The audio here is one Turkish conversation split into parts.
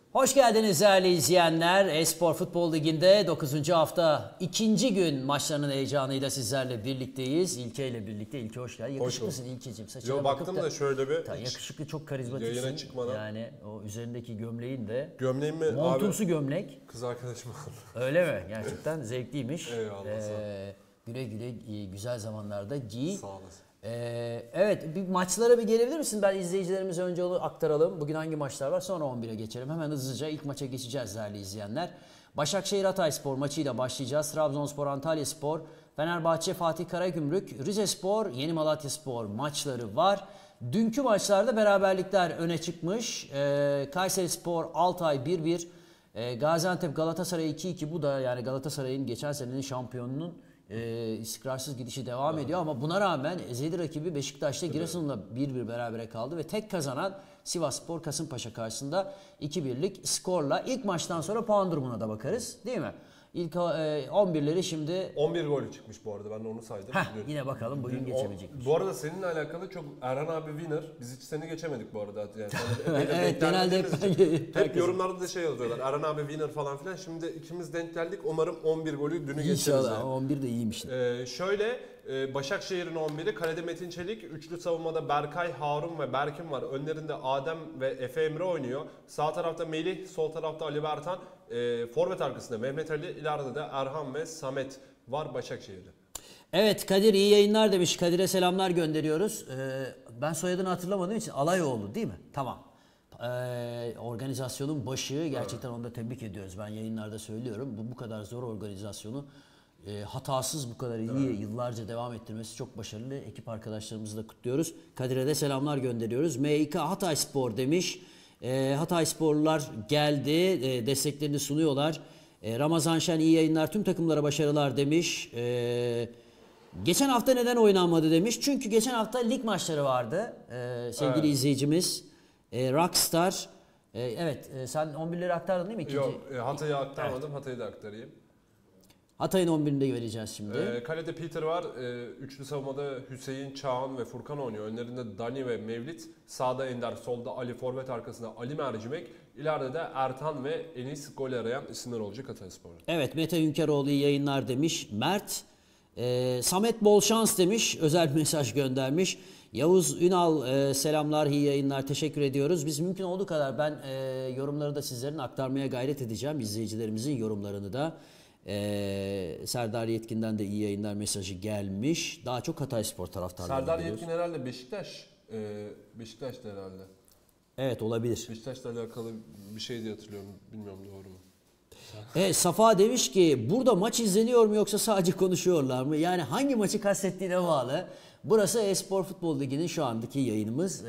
Hoş geldiniz değerli izleyenler. Espor Futbol Ligi'nde 9. hafta 2. gün maçlarının heyecanıyla sizlerle birlikteyiz. İlke ile birlikte. İlke hoş geldin. Yakışıklısın İlkeciğim. Saçına yo, baktım da şöyle bir... Yakışıklı, çok karizmatiksin. Yani o üzerindeki gömleğin de... Gömleğin mi? Montumsu gömlek. Kız arkadaşım aldı. Öyle mi? Gerçekten zevkliymiş. Eyvallah. Güle güle güzel zamanlarda giy. Sağ olasın. Evet, bir maçlara bir gelebilir misin? Ben izleyicilerimize önce onu aktaralım. Bugün hangi maçlar var? Sonra 11'e geçelim. Hemen hızlıca ilk maça geçeceğiz değerli izleyenler. Başakşehir Hatayspor maçıyla başlayacağız. Trabzonspor Antalyaspor, Fenerbahçe Fatih Karagümrük, Rizespor, Yeni Malatyaspor maçları var. Dünkü maçlarda beraberlikler öne çıkmış. Kayserispor Altay 1-1, Gaziantep Galatasaray 2-2. Bu da yani Galatasaray'ın geçen senenin şampiyonunun istikrarsız gidişi devam ediyor ama buna rağmen ezeli rakibi Beşiktaş'ta Giresun'la 1-1 berabere kaldı ve tek kazanan Sivasspor Kasımpaşa karşısında 2-1'lik skorla ilk maçtan sonra puan durumuna da bakarız, değil mi? İlk 11'leri şimdi... 11 golü çıkmış bu arada, ben de onu saydım. Yine bakalım bugün geçebilecek mi? Bu arada seninle alakalı çok Erhan abi winner. Biz hiç seni geçemedik bu arada. Yani evet, genelde hep yorumlarda da şey yazıyorlar. Erhan abi winner falan filan. Şimdi ikimiz denk geldik. Umarım 11 golü dünü geçeriz. İnşallah 11 de iyiymiş. Şöyle Başakşehir'in 11'i kalede Metin Çelik, üçlü savunmada Berkay, Harun ve Berkin var. Önlerinde Adem ve Efe Emre oynuyor. Sağ tarafta Melih, sol tarafta Ali Bertan. Forvet arkasında Mehmet Ali, ileride de Erhan ve Samet var Başakşehir'de. Evet, Kadir iyi yayınlar demiş. Kadir'e selamlar gönderiyoruz. Ben soyadını hatırlamadığım için Alayoğlu değil mi? Tamam. Organizasyonun başı, gerçekten onu da tebrik ediyoruz. Ben yayınlarda söylüyorum. Bu kadar zor organizasyonu hatasız bu kadar iyi yıllarca devam ettirmesi çok başarılı. Ekip arkadaşlarımızı da kutluyoruz. Kadir'e de selamlar gönderiyoruz. MİK Hatayspor demiş. Hataysporlular geldi. Desteklerini sunuyorlar. Ramazan Şen iyi yayınlar. Tüm takımlara başarılar demiş. Geçen hafta neden oynanmadı demiş. Çünkü geçen hafta lig maçları vardı. Sevgili izleyicimiz. Rockstar. Evet, sen 11'leri aktardın değil mi? Yok, Hatay'ı aktarmadım. Evet. Hatay'ı da aktarayım. Hatay'ın 11'inde vereceğiz şimdi. Kalede Peter var. Üçlü savunmada Hüseyin, Çağan ve Furkan oynuyor. Önlerinde Dani ve Mevlit. Sağda Ender, solda Ali, forvet arkasında Ali Mercimek. İleride de Ertan ve Enis gol arayan isimler olacak Hatayspor'da. Evet, Mete Hünkaroğlu iyi yayınlar demiş. Mert, Samet bol şans demiş. Özel bir mesaj göndermiş. Yavuz Ünal selamlar, iyi yayınlar, teşekkür ediyoruz. Biz mümkün olduğu kadar ben yorumları da sizlerin aktarmaya gayret edeceğim. İzleyicilerimizin yorumlarını da. Serdar Yetkin'den de iyi yayınlar mesajı gelmiş. Daha çok Hatayspor taraftarları. Serdar Yetkin herhalde Beşiktaş'ta herhalde. Evet, olabilir. Beşiktaş'la alakalı bir şey diye hatırlıyorum. Bilmiyorum doğru mu? Safa demiş ki burada maç izleniyor mu yoksa sadece konuşuyorlar mı? Yani hangi maçı kastettiğine bağlı. Burası Espor Futbol Ligi'nin şu andaki yayınımız.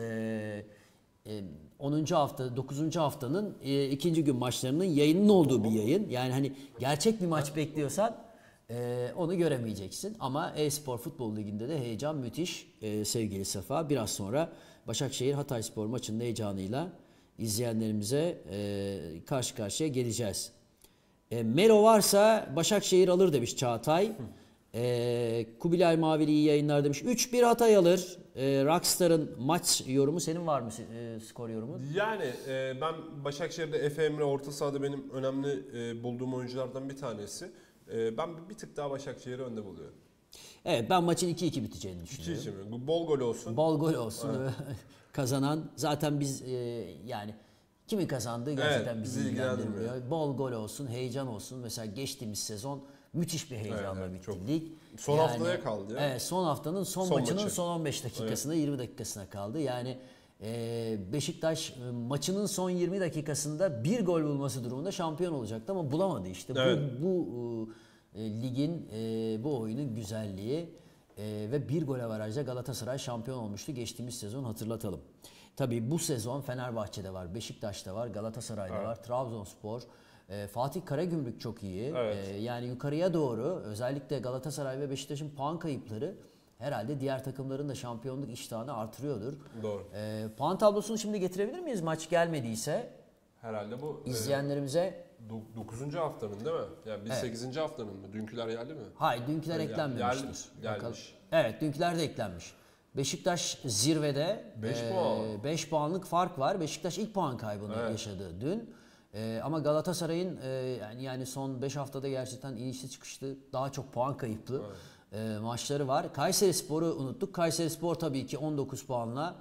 10. hafta, 9. haftanın 2. gün maçlarının yayının olduğu bir yayın. Yani hani gerçek bir maç bekliyorsan onu göremeyeceksin. Ama Espor Futbol Ligi'nde de heyecan müthiş sevgili Safa. Biraz sonra Başakşehir Hatayspor maçının heyecanıyla izleyenlerimize karşı karşıya geleceğiz. Melo varsa Başakşehir alır demiş Çağatay. Kubilay Mavili iyi yayınlar demiş. 3-1 Hatay alır. Rockstar'ın maç yorumu senin var mı, skor yorumu? Yani ben Başakşehir'de Efe Emre orta sahada benim önemli bulduğum oyunculardan bir tanesi. Ben bir tık daha Başakşehir'i önde buluyorum. Evet, ben maçın 2-2 biteceğini düşünüyorum. 2-2 mi? Bol gol olsun. Bol gol olsun. Evet. Kazanan zaten biz yani kimin kazandığı gerçekten bizi ilgilendirmiyor. Bol gol olsun, heyecan olsun. Mesela geçtiğimiz sezon müthiş bir heyecanla bitti lig. Son haftaya kaldı ya. Evet, son haftanın son maçının son 15 dakikasında, 20 dakikasına kaldı. Yani Beşiktaş maçının son 20 dakikasında bir gol bulması durumunda şampiyon olacaktı ama bulamadı işte. Evet. Bu ligin, bu oyunun güzelliği ve bir gol averajla Galatasaray şampiyon olmuştu geçtiğimiz sezon, hatırlatalım. Tabii bu sezon Fenerbahçe'de var, Beşiktaş'ta var, Galatasaray'da var, Trabzonspor. Fatih Karagümrük çok iyi. Evet. Yani yukarıya doğru özellikle Galatasaray ve Beşiktaş'ın puan kayıpları herhalde diğer takımların da şampiyonluk iştahını artırıyordur. Doğru. Puan tablosunu şimdi getirebilir miyiz maç gelmediyse? Herhalde bu izleyenlerimize 9. haftanın değil mi? Yani biz 8. haftanın mı? Dünküler geldi mi? Hayır, dünküler eklenmemiştir. Gelmiş. Evet, dünküler de eklenmiş. Beşiktaş zirvede 5 puanlık fark var. Beşiktaş ilk puan kaybını yaşadı dün. Ama Galatasaray'ın yani son 5 haftada gerçekten inişli çıkışlı, daha çok puan kayıplı maçları var. Kayserispor'u unuttuk. Kayserispor tabii ki 19 puanla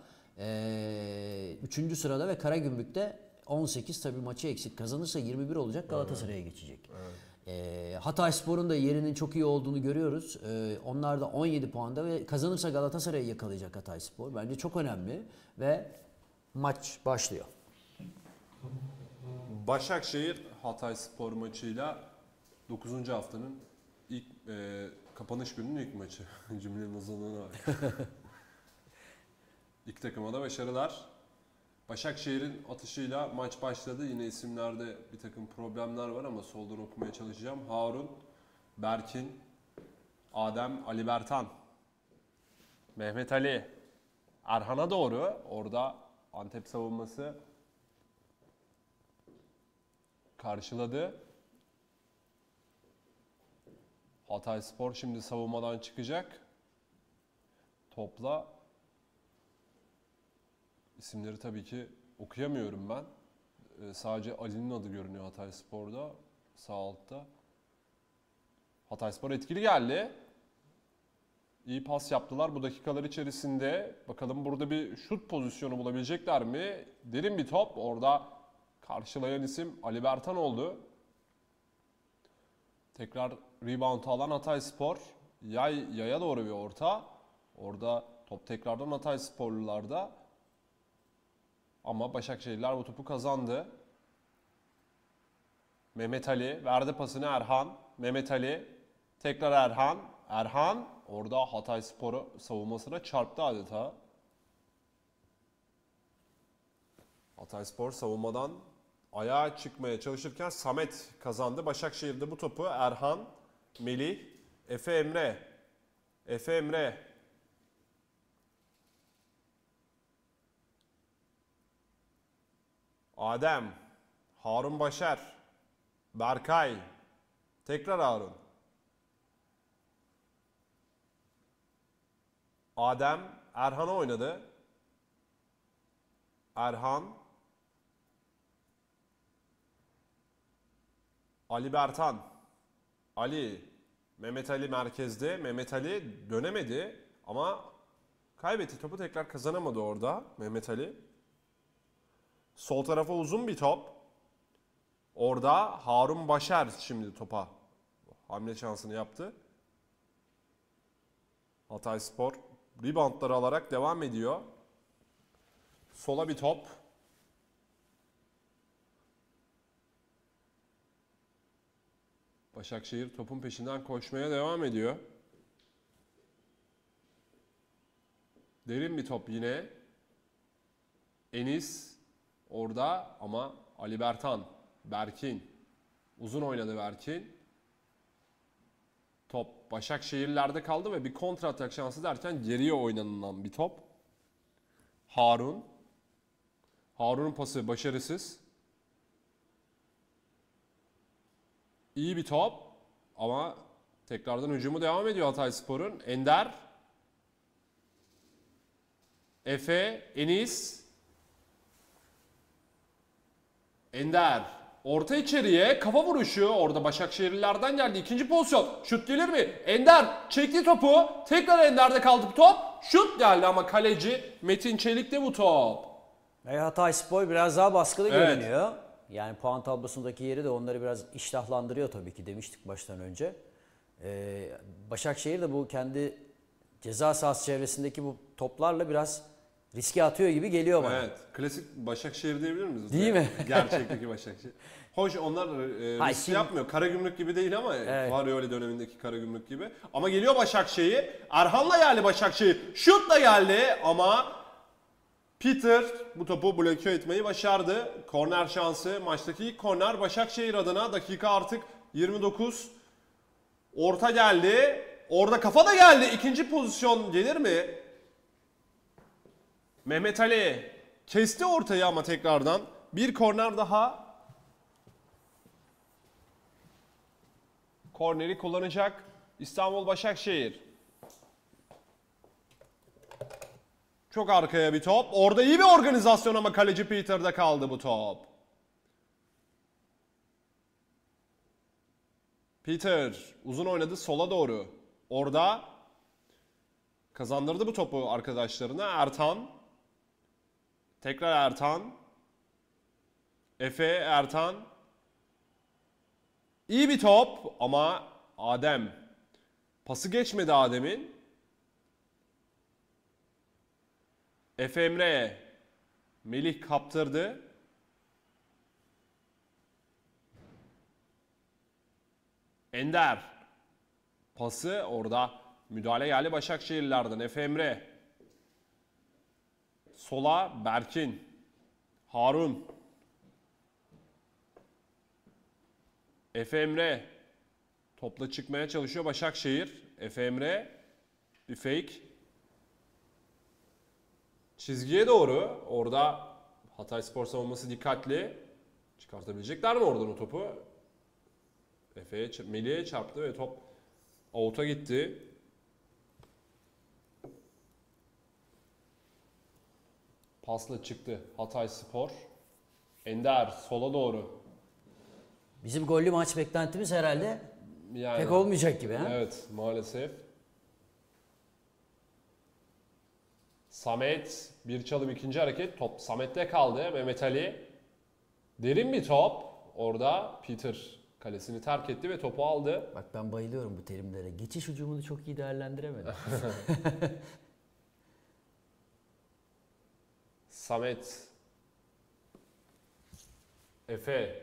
3. sırada ve Karagümrük'te 18, tabii maçı eksik. Kazanırsa 21 olacak, Galatasaray'a geçecek. Hatayspor'un da yerinin çok iyi olduğunu görüyoruz. Onlar da 17 puanda ve kazanırsa Galatasaray'ı yakalayacak Hatayspor. Bence çok önemli ve maç başlıyor. Başakşehir Hatayspor maçıyla 9. haftanın ilk kapanış gününün ilk maçı. Cümlenin uzunluğuna bak. İki takıma da başarılar. Başakşehir'in atışıyla maç başladı. Yine isimlerde bir takım problemler var ama soldan okumaya çalışacağım. Harun, Berkin, Adem, Ali Bertan, Mehmet Ali, Erhan'a doğru. Orada Antep savunması karşıladı. Hatayspor şimdi savunmadan çıkacak. Topla. İsimleri tabii ki okuyamıyorum ben. Sadece Ali'nin adı görünüyor Hatayspor'da. Sağ altta. Hatayspor etkili geldi. İyi pas yaptılar bu dakikalar içerisinde. Bakalım burada bir şut pozisyonu bulabilecekler mi? Derin bir top. Orada karşılayan isim Ali Bertan oldu. Tekrar rebound alan Hatayspor. Yaya doğru bir orta. Orada top tekrardan Hataysporlularda. Ama Başakşehirler bu topu kazandı. Mehmet Ali verdi pasını Erhan. Mehmet Ali tekrar Erhan. Erhan orada Hatayspor savunmasına çarptı adeta. Hatayspor savunmadan ayağa çıkmaya çalışırken Samet kazandı. Başakşehir'de bu topu Erhan, Melih, Efe Emre. Efe Emre. Adem, Harun Başar, Berkay, tekrar Harun. Adem, Erhan'a oynadı. Erhan, Ali Bertan, Ali, Mehmet Ali merkezde. Mehmet Ali dönemedi ama kaybetti. Topu tekrar kazanamadı orada Mehmet Ali. Sol tarafa uzun bir top. Orada Harun Başar şimdi topa hamle şansını yaptı. Hatayspor reboundları alarak devam ediyor. Sola bir top. Başakşehir topun peşinden koşmaya devam ediyor. Derin bir top yine. Enis orada ama Ali Bertan, Berkin. Uzun oynadı Berkin. Top Başakşehirlerde kaldı ve bir kontra atak şansı derken geriye oynanılan bir top. Harun. Harun'un pası başarısız. İyi bir top ama tekrardan hücumu devam ediyor Hatayspor'un. Ender. Efe, Enis. Ender. Orta içeriye kafa vuruşu. Orada Başakşehirlilerden geldi. İkinci pozisyon. Şut gelir mi? Ender çekti topu. Tekrar Ender'de kaldı bu top. Şut geldi ama kaleci Metin Çelik'te bu top. Hatayspor biraz daha baskılı görünüyor. Yani puan tablosundaki yeri de onları biraz iştahlandırıyor tabii ki, demiştik baştan önce. Başakşehir de bu kendi ceza sahası çevresindeki bu toplarla biraz riske atıyor gibi geliyor bana. Evet. Klasik Başakşehir diyebilir miyiz? Değil mi? Gerçekteki Başakşehir. Hoş onlar risk yapmıyor. Karagümrük gibi değil ama Varioli dönemindeki Karagümrük gibi. Ama geliyor Başakşehir. Erhan'la geldi Başakşehir. Şutla geldi ama Peter bu topu bloke etmeyi başardı. Korner şansı. Maçtaki ilk korner Başakşehir adına. Dakika artık 29. Orta geldi. Orada kafa da geldi. İkinci pozisyon gelir mi? Mehmet Ali kesti ortayı ama tekrardan. Bir korner daha. Korneri kullanacak İstanbul Başakşehir. Çok arkaya bir top. Orada iyi bir organizasyon ama kaleci Peter'da kaldı bu top. Peter uzun oynadı sola doğru. Orada kazandırdı bu topu arkadaşlarına. Ertan. Tekrar Ertan. Efe, Ertan. İyi bir top ama Adem. Pası geçmedi Adem'in. Efe Emre. Melih kaptırdı. Ender. Pası orada müdahale geldi Başakşehirlilerden. Efe Emre. Sola Berkin. Harun. Efe Emre. Topla çıkmaya çalışıyor Başakşehir. Efe Emre. Bir fake. Çizgiye doğru. Orada Hatayspor savunması dikkatli. Çıkartabilecekler mi oradan o topu? Melih'e çarptı ve top out'a gitti. Pasla çıktı Hatayspor. Ender sola doğru. Bizim gollü maç beklentimiz herhalde Yani, pek olmayacak gibi. Ha? evet maalesef. Samet bir çalım ikinci hareket. Top Samet'te kaldı. Mehmet Ali. Derin bir top. Orada Peter kalesini terk etti ve topu aldı. Bak ben bayılıyorum bu terimlere. Geçiş hücumunu çok iyi değerlendiremedim. Samet. Efe.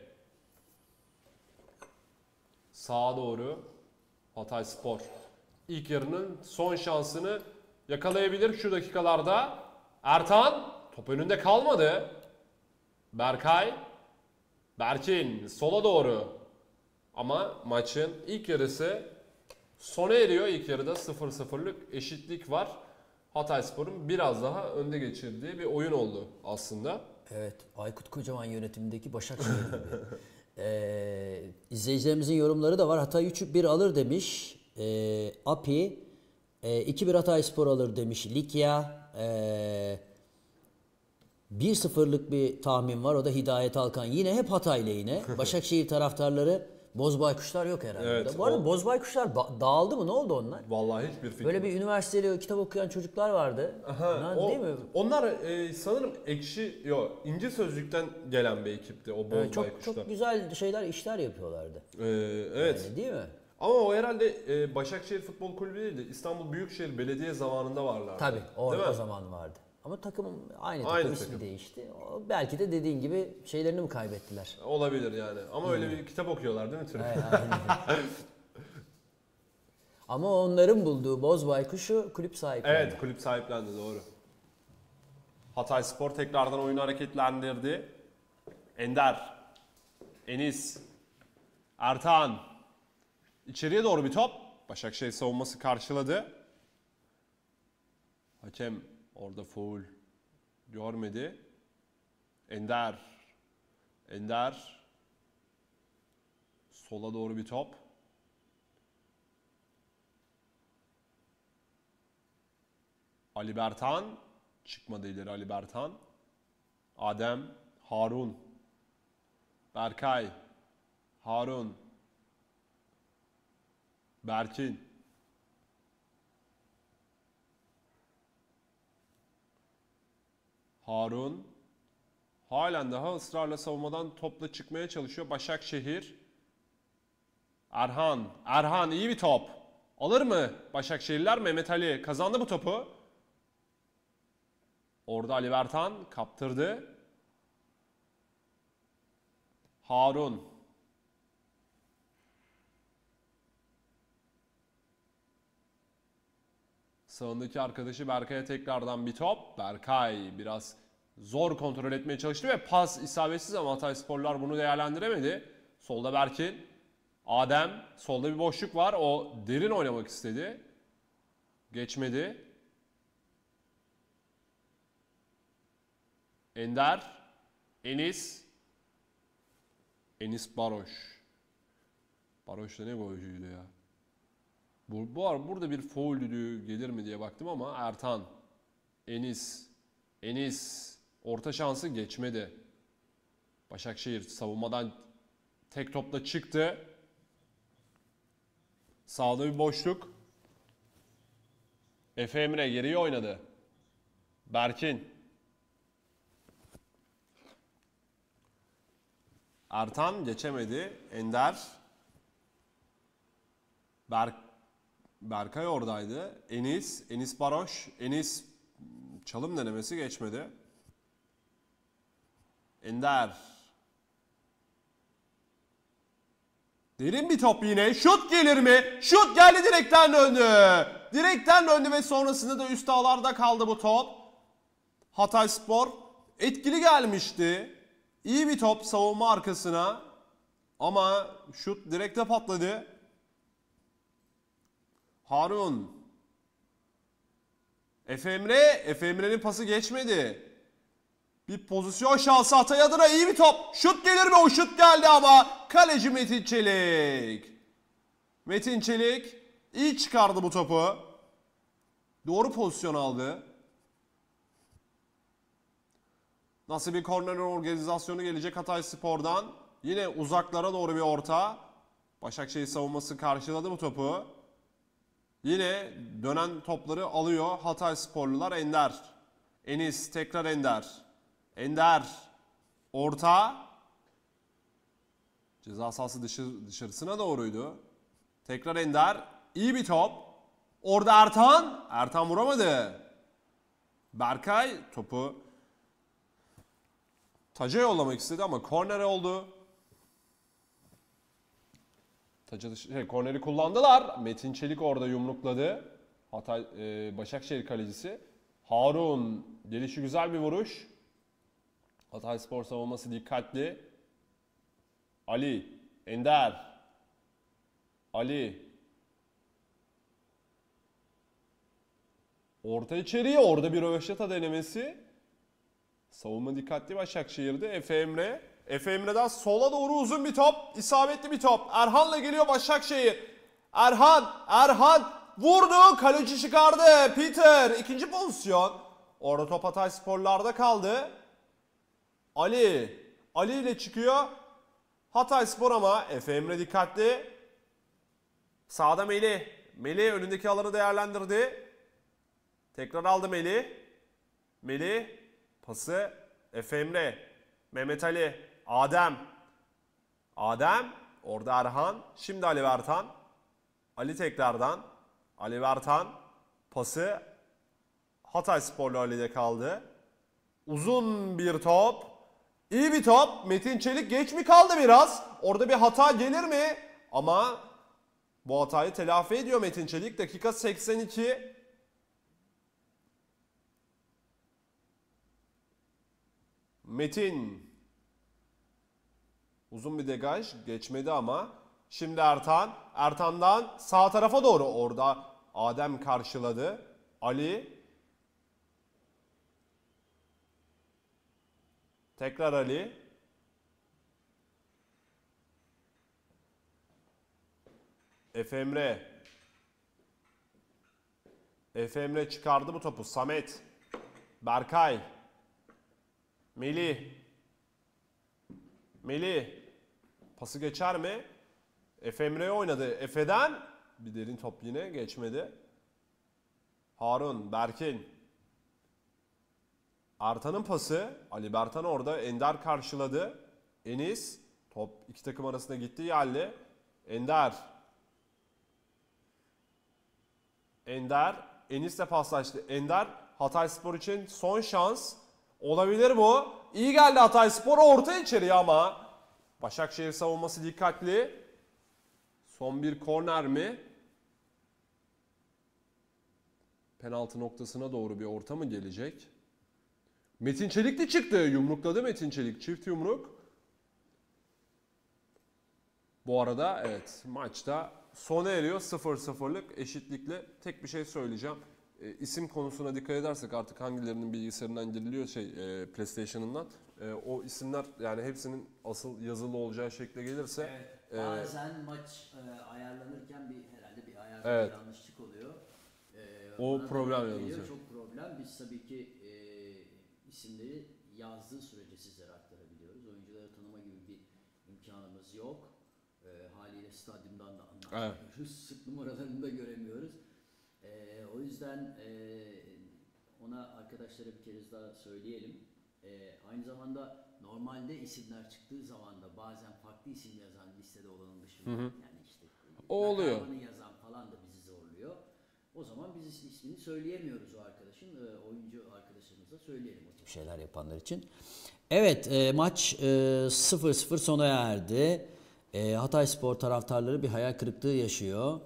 Sağa doğru. Hatayspor. İlk yarının son şansını yakalayabilir şu dakikalarda. Ertan. Top önünde kalmadı. Berkay. Berkin sola doğru. Ama maçın ilk yarısı sona eriyor. İlk yarıda 0-0'lık eşitlik var. Hatayspor'un biraz daha önde geçirdiği bir oyun oldu aslında. Evet, Aykut Kocaman yönetimindeki Başakşehir gibi. İzleyicilerimizin yorumları da var. Hatay 3-1 alır demiş. Api 2-1 Hatayspor alır demiş. Likya 1-0'lık bir tahmin var. O da Hidayet Alkan. Yine hep Hatay lehine. Başakşehir taraftarları Boz Baykuşlar yok herhalde. Evet, Bu arada Boz Baykuşlar dağıldı mı? Ne oldu onlar? Vallahi hiçbir fikrim Böyle bir üniversiteli kitap okuyan çocuklar vardı. Değil mi? Onlar sanırım İnci Sözlük'ten gelen bir ekipti o Boz Çok Baykuşlar. çok güzel işler yapıyorlardı. Evet. Yani, değil mi? Ama o herhalde Başakşehir Futbol Kulübü değil de İstanbul Büyükşehir Belediye zamanında varlardı. Tabii o Değil mi? zaman vardı. Ama takım aynı Aynı ismi takım. değişti. Belki de dediğin gibi şeylerini mi kaybettiler? Olabilir yani. Ama öyle bir kitap okuyorlar değil mi Türk? Evet, aynen. Ama onların bulduğu Boz Baykuş'u kulüp sahiplendi. Evet, kulüp sahiplendi doğru. Hatayspor tekrardan oyunu hareketlendirdi. Ender, Enis, Ertan. İçeriye doğru bir top. Başakşehir savunması karşıladı. Hakem orada faul görmedi. Ender. Sola doğru bir top. Ali Bertan. Çıkmadı ileri Ali Bertan. Adem. Harun. Berkay. Harun. Berkin. Harun. Halen daha ısrarla savunmadan topla çıkmaya çalışıyor Başakşehir. Erhan iyi bir top. Alır mı Başakşehirliler? Mehmet Ali kazandı bu topu. Orada Ali Bertan kaptırdı. Harun. Sağındaki arkadaşı Berkay'a tekrardan bir top. Berkay biraz zor kontrol etmeye çalıştı ve pas isabetsiz ama Hataysporlar bunu değerlendiremedi. Solda Berkin. Adem. Solda bir boşluk var. O derin oynamak istedi. Geçmedi. Ender. Enis Baroş. Baroş da ne golcüydü ya. Burada bir faul düdüğü gelir mi diye baktım ama Ertan. Enis. Orta şansı geçmedi. Başakşehir savunmadan tek topla çıktı. Sağda bir boşluk. Efe Emre geriye oynadı. Berkin. Ertan geçemedi. Ender. Berkay oradaydı. Enis Baroş. Enis çalım denemesi geçmedi. Ender. Derin bir top yine. Şut gelir mi? Şut geldi, direkten döndü. Direkten döndü ve sonrasında da üst ağlarda kaldı bu top. Hatayspor etkili gelmişti. İyi bir top savunma arkasına. Ama şut direkte patladı. Harun. Efe Emre'nin pası geçmedi. Bir pozisyon şansı Hatay adına, iyi bir top. Şut gelir mi? O şut geldi ama kaleci Metin Çelik. Metin Çelik iyi çıkardı bu topu. Doğru pozisyon aldı. Nasıl bir korner organizasyonu gelecek Hatayspor'dan. Yine uzaklara doğru bir orta. Başakşehir savunması karşıladı bu topu. Yine dönen topları alıyor Hataysporlular. Ender. Enis tekrar Ender. Ender. Orta. Ceza sahası dışarısına doğruydu. Tekrar Ender. İyi bir top. Orada Ertan. Ertan vuramadı. Berkay topu taca yollamak istedi ama korner oldu. Korneri kullandılar. Metin Çelik orada yumrukladı. Başakşehir kalecisi. Harun gelişi güzel bir vuruş. Hatayspor savunması dikkatli. Ali, Ender. Ali. Orta içeriye, orada bir röveşata denemesi. Savunma dikkatli Başakşehir'de. Efe Emre'den sola doğru uzun bir top. İsabetli bir top. Erhan'la geliyor Başakşehir. Erhan vurdu. Kaleci çıkardı. Peter ikinci pozisyon. Orada top Hataysporlarda kaldı. Ali ile çıkıyor Hatayspor ama Efe Emre dikkatli. Sağda Melih önündeki alanı değerlendirdi. Tekrar aldı Melih pası Efe Emre, Mehmet Ali, Adem, orada Erhan, şimdi Ali Bertan. Ali tekrardan, Ali Bertan pası Hataysporlu Ali'de kaldı. Uzun bir top, iyi bir top. Metin Çelik geç mi kaldı biraz? Orada bir hata gelir mi? Ama bu hatayı telafi ediyor Metin Çelik. Dakika 82. Metin. Uzun bir degaj. Geçmedi ama. Şimdi Ertan. Ertan'dan sağ tarafa doğru. Orada Adem karşıladı. Ali. Tekrar Ali. Efe Emre çıkardı bu topu. Samet. Berkay. Melih. Pası geçer mi? Efe Emre'ye oynadı. Efe'den bir derin top yine geçmedi. Harun, Berkin. Ertan'ın pası. Ali Bertan orada. Ender karşıladı. Enis. Top iki takım arasında gitti yerli. Ender. Enis'le paslaştı. Ender. Hatayspor için son şans. Olabilir bu. İyi geldi Hatayspor orta içeriye ama Başakşehir savunması dikkatli. Son bir korner mi? Penaltı noktasına doğru bir orta mı gelecek? Metin Çelik de çıktı. Yumrukladı Metin Çelik. Çift yumruk. Bu arada evet maçta sona eriyor. 0-0'lık eşitlikle. Tek bir şey söyleyeceğim. İsim konusuna dikkat edersek artık hangilerinin bilgisayarından giriliyor PlayStation'ından o isimler yani hepsinin asıl yazılı olacağı şekilde gelirse bazen maç ayarlanırken herhalde bir ayarda evet. bir yanlışlık oluyor. O problem yaratıyor. Çok problem. Biz tabii ki isimleri yazdığı sürece sizlere aktarabiliyoruz. Oyuncuları tanıma gibi bir imkanımız yok. Haliyle stadyumdan da anlamıyoruz. Sık numaralarını da göremiyoruz. O yüzden ona arkadaşlara bir kez daha söyleyelim. Aynı zamanda normalde isimler çıktığı zaman da bazen farklı isim yazan listede olanın dışında yani işte o oluyor. Yazan falan da bizi zorluyor. O zaman biz ismini söyleyemiyoruz o arkadaşın. Oyuncu arkadaşlarımıza söyleyelim o tip şeyler yapanlar için. Evet, maç 0-0 sona erdi. Hatayspor taraftarları bir hayal kırıklığı yaşıyor.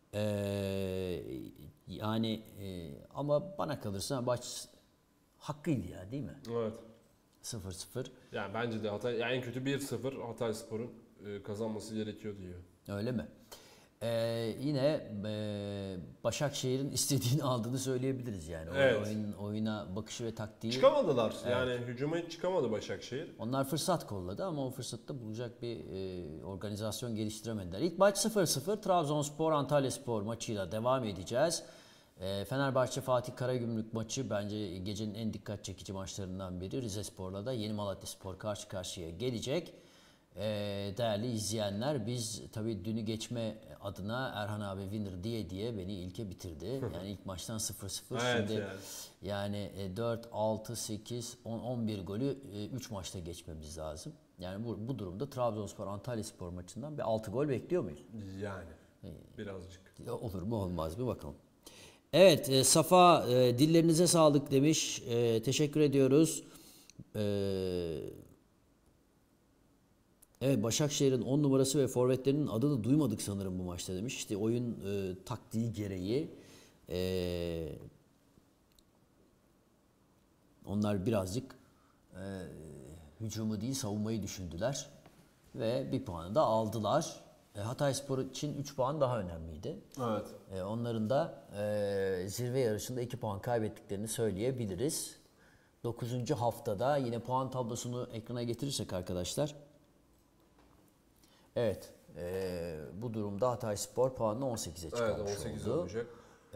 Ama bana kalırsa maç hakkıydı ya, değil mi? Evet. 0-0. Yani bence de en kötü 1-0 Hatayspor'un kazanması gerekiyor diyor. Öyle mi? Yine Başakşehir'in istediğini aldığını söyleyebiliriz yani. Evet. Oyuna bakışı ve taktiği. Çıkamadılar. Evet. Yani hücuma hiç çıkamadı Başakşehir. Onlar fırsat kolladı ama o fırsatta bulacak bir organizasyon geliştiremediler. İlk maç 0-0. Trabzonspor Antalyaspor maçıyla devam edeceğiz. Fenerbahçe Fatih Karagümrük maçı bence gecenin en dikkat çekici maçlarından biri. Rizespor'la da Yeni Malatyaspor karşı karşıya gelecek. Değerli izleyenler, biz tabii dünü geçme adına Erhan abi winner diye beni ilke bitirdi. Yani ilk maçtan 0-0 evet, şimdi yani 4, 6, 8, 10, 11 golü 3 maçta geçmemiz lazım. Yani bu durumda Trabzonspor Antalyaspor maçından bir 6 gol bekliyor muyuz? Yani birazcık. Olur mu olmaz mı bakalım. Evet, Safa dillerinize sağlık demiş. Teşekkür ediyoruz. Evet, Başakşehir'in 10 numarası ve forvetlerinin adını duymadık sanırım bu maçta demiş. İşte oyun taktiği gereği onlar birazcık hücumu değil savunmayı düşündüler. Ve bir puanı da aldılar. Hatayspor için 3 puan daha önemliydi. Evet. Onların da zirve yarışında 2 puan kaybettiklerini söyleyebiliriz. 9. haftada yine puan tablosunu ekrana getirirsek arkadaşlar. Evet, bu durumda Hatayspor puanını 18'e çıkarmış evet, 18 oldu. olacak.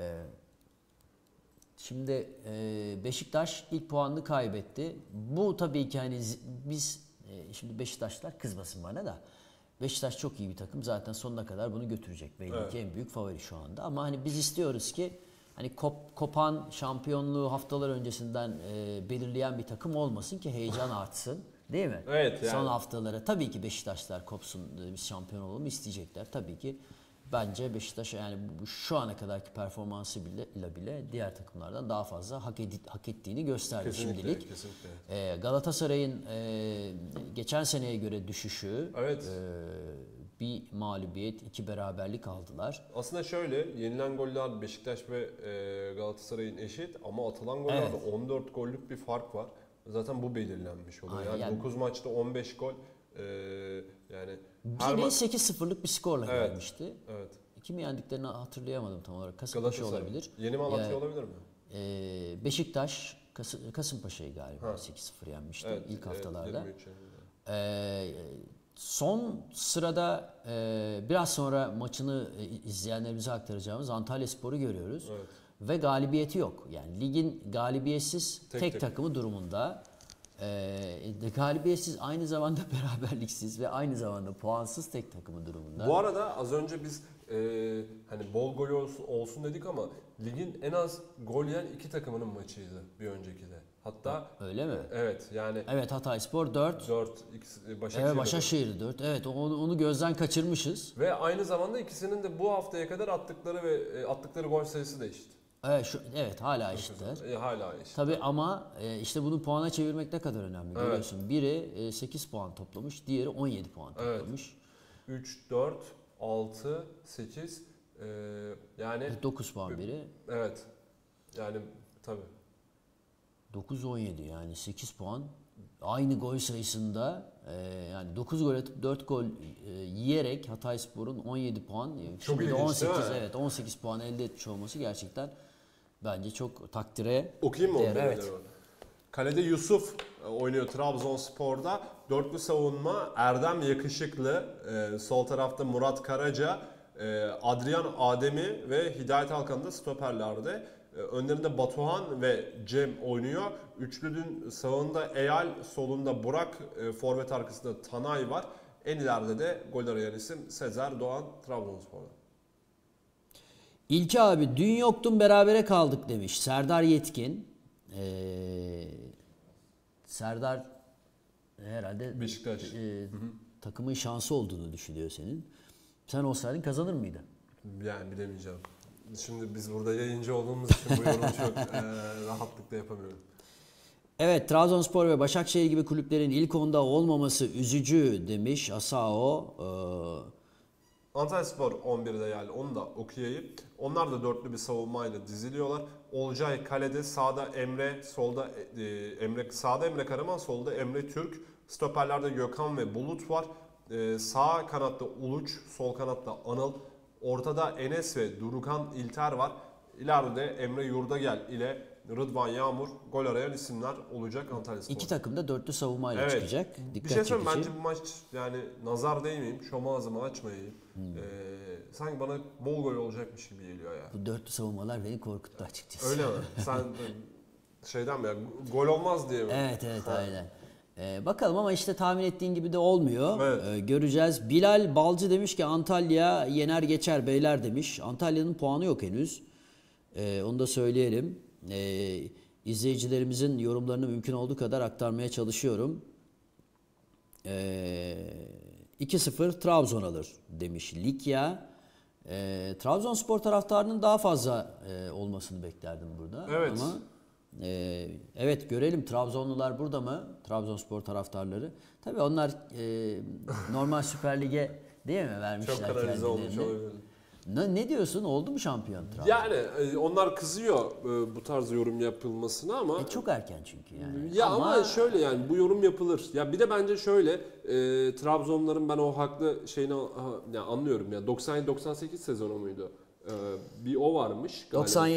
Şimdi Beşiktaş ilk puanını kaybetti. Bu tabii ki hani biz şimdi Beşiktaşlar kızmasın bana da. Beşiktaş çok iyi bir takım. Zaten sonuna kadar bunu götürecek. Belli ki en büyük favori şu anda. Ama hani biz istiyoruz ki hani kopan şampiyonluğu haftalar öncesinden belirleyen bir takım olmasın ki heyecan artsın. Değil mi? Evet yani. Son haftalara tabii ki Beşiktaşlar kopsun, biz şampiyon olalım isteyecekler. Tabii ki bence Beşiktaş yani şu ana kadarki performansı bile diğer takımlardan daha fazla hak ettiğini gösterdi kesinlikle, şimdilik. Kesinlikle. Galatasaray'ın geçen seneye göre düşüşü, evet. Bir mağlubiyet, 2 beraberlik aldılar. Aslında şöyle, yenilen goller Beşiktaş ve Galatasaray'ın eşit ama atılan gollerde 14 gollük bir fark var. Zaten bu belirlenmiş oluyor. Yani 9 maçta 15 gol yani her 8-0'lık bir skorla gelmişti. Evet. Kimi yendiklerini hatırlayamadım tam olarak. Kasımpaşa olabilir. Yeni Malatya olabilir mi? Beşiktaş Kasımpaşa'yı galiba 8-0 yenmişti ilk haftalarda. Son sırada biraz sonra maçını izleyenlerimize aktaracağımız Antalyaspor'u görüyoruz. Evet. Ve galibiyeti yok. Yani ligin galibiyetsiz tek takımı durumunda. Galibiyetsiz aynı zamanda beraberliksiz ve aynı zamanda puansız tek takımı durumunda. Bu arada az önce biz hani bol gol olsun dedik ama ligin en az gol yiyen 2 takımının maçıydı bir önceki de. Hatta öyle mi? Evet yani. Evet, Hatayspor 4. 4 Başakşehir. Evet, Başakşehir 4. Evet, onu gözden kaçırmışız. Ve aynı zamanda ikisinin de bu haftaya kadar attıkları gol sayısı da eşit. Evet, hala eşitler. Hala eşit. Tabii ama işte bunu puana çevirmek ne kadar önemli görüyorsun. Biri 8 puan toplamış, diğeri 17 puan toplamış. 3, 4, 6, 8 yani 9 puan biri. Evet. Yani tabii. 9-17 yani 8 puan. Aynı gol sayısında yani 9 gol atıp 4 gol yiyerek Hatayspor'un 17 puan. Çok ilginç, 18 değil mi? evet 18 puan elde etmiş olması gerçekten bence çok takdire Okuyayım mı değer. onu? Evet. Kalede Yusuf oynuyor Trabzonspor'da. Dörtlü savunma Erdem Yakışıklı. Sol tarafta Murat Karaca, Adrian Ademi ve Hidayet Alkan da stoperlerde. Önlerinde Batuhan ve Cem oynuyor. Üçlünün sağında Eyal, solunda Burak, forvet arkasında Tanay var. En ileride de gol arayan isim Sezer Doğan Trabzonspor'da. İlki abi dün yoktun berabere kaldık demiş. Serdar Yetkin. Serdar herhalde Beşiktaş. Takımın şansı olduğunu düşünüyor senin. Sen olsaydın kazanır mıydın? Yani bilemeyeceğim. Şimdi biz burada yayıncı olduğumuz için bu yorumu çok rahatlıkla yapamıyorum. Evet, Trabzonspor ve Başakşehir gibi kulüplerin ilk onda olmaması üzücü demiş Asao. Antalyaspor 11'de yani onu da okuyayım. Onlar da dörtlü bir savunmayla diziliyorlar. Olcay kalede, sağda Emre, solda Emre Karaman, solda Emre Türk. Stoperlerde Gökhan ve Bulut var. Sağ kanatta Uluç, sol kanatta Anıl. Ortada Enes ve Durukan İlter var. İleride de Emre Yurdagel ile Rıdvan Yağmur gol arayan isimler olacak Antalyaspor. İki takım da dörtlü savunmayla çıkacak. Dikkat bir şey söyleyeyim, çekici. bence bu maç yani nazar değmeyeyim, şom ağzımı açmayayım. Sanki bana bol gol olacakmış gibi geliyor ya. Bu dörtlü savunmalar beni korkuttu açıkçası. Öyle mi? Sen şeyden mi ya, gol olmaz diye mi? Evet aynen. Bakalım ama işte tahmin ettiğin gibi de olmuyor. Evet. Göreceğiz. Bilal Balcı demiş ki Antalya yener geçer beyler demiş. Antalya'nın puanı yok henüz. Onu da söyleyelim. İzleyicilerimizin yorumlarını mümkün olduğu kadar aktarmaya çalışıyorum. 2-0 Trabzon alır demiş Likya. Trabzonspor taraftarının daha fazla olmasını beklerdim burada. Evet. Ama evet görelim Trabzonlular burada mı? Trabzonspor taraftarları. Tabii onlar normal Süper Lig'e değil mi vermişler Çok kanalize olmuş kendilerini. olabilir. Ne diyorsun? Oldu mu şampiyon Trabzon? Yani onlar kızıyor bu tarz yorum yapılmasına ama Çok erken çünkü yani. ya ama şöyle yani bu yorum yapılır. Ya bir de bence şöyle Trabzonların ben o haklı şeyini ya anlıyorum ya 97-98 sezonu muydu? Bir o varmış galiba.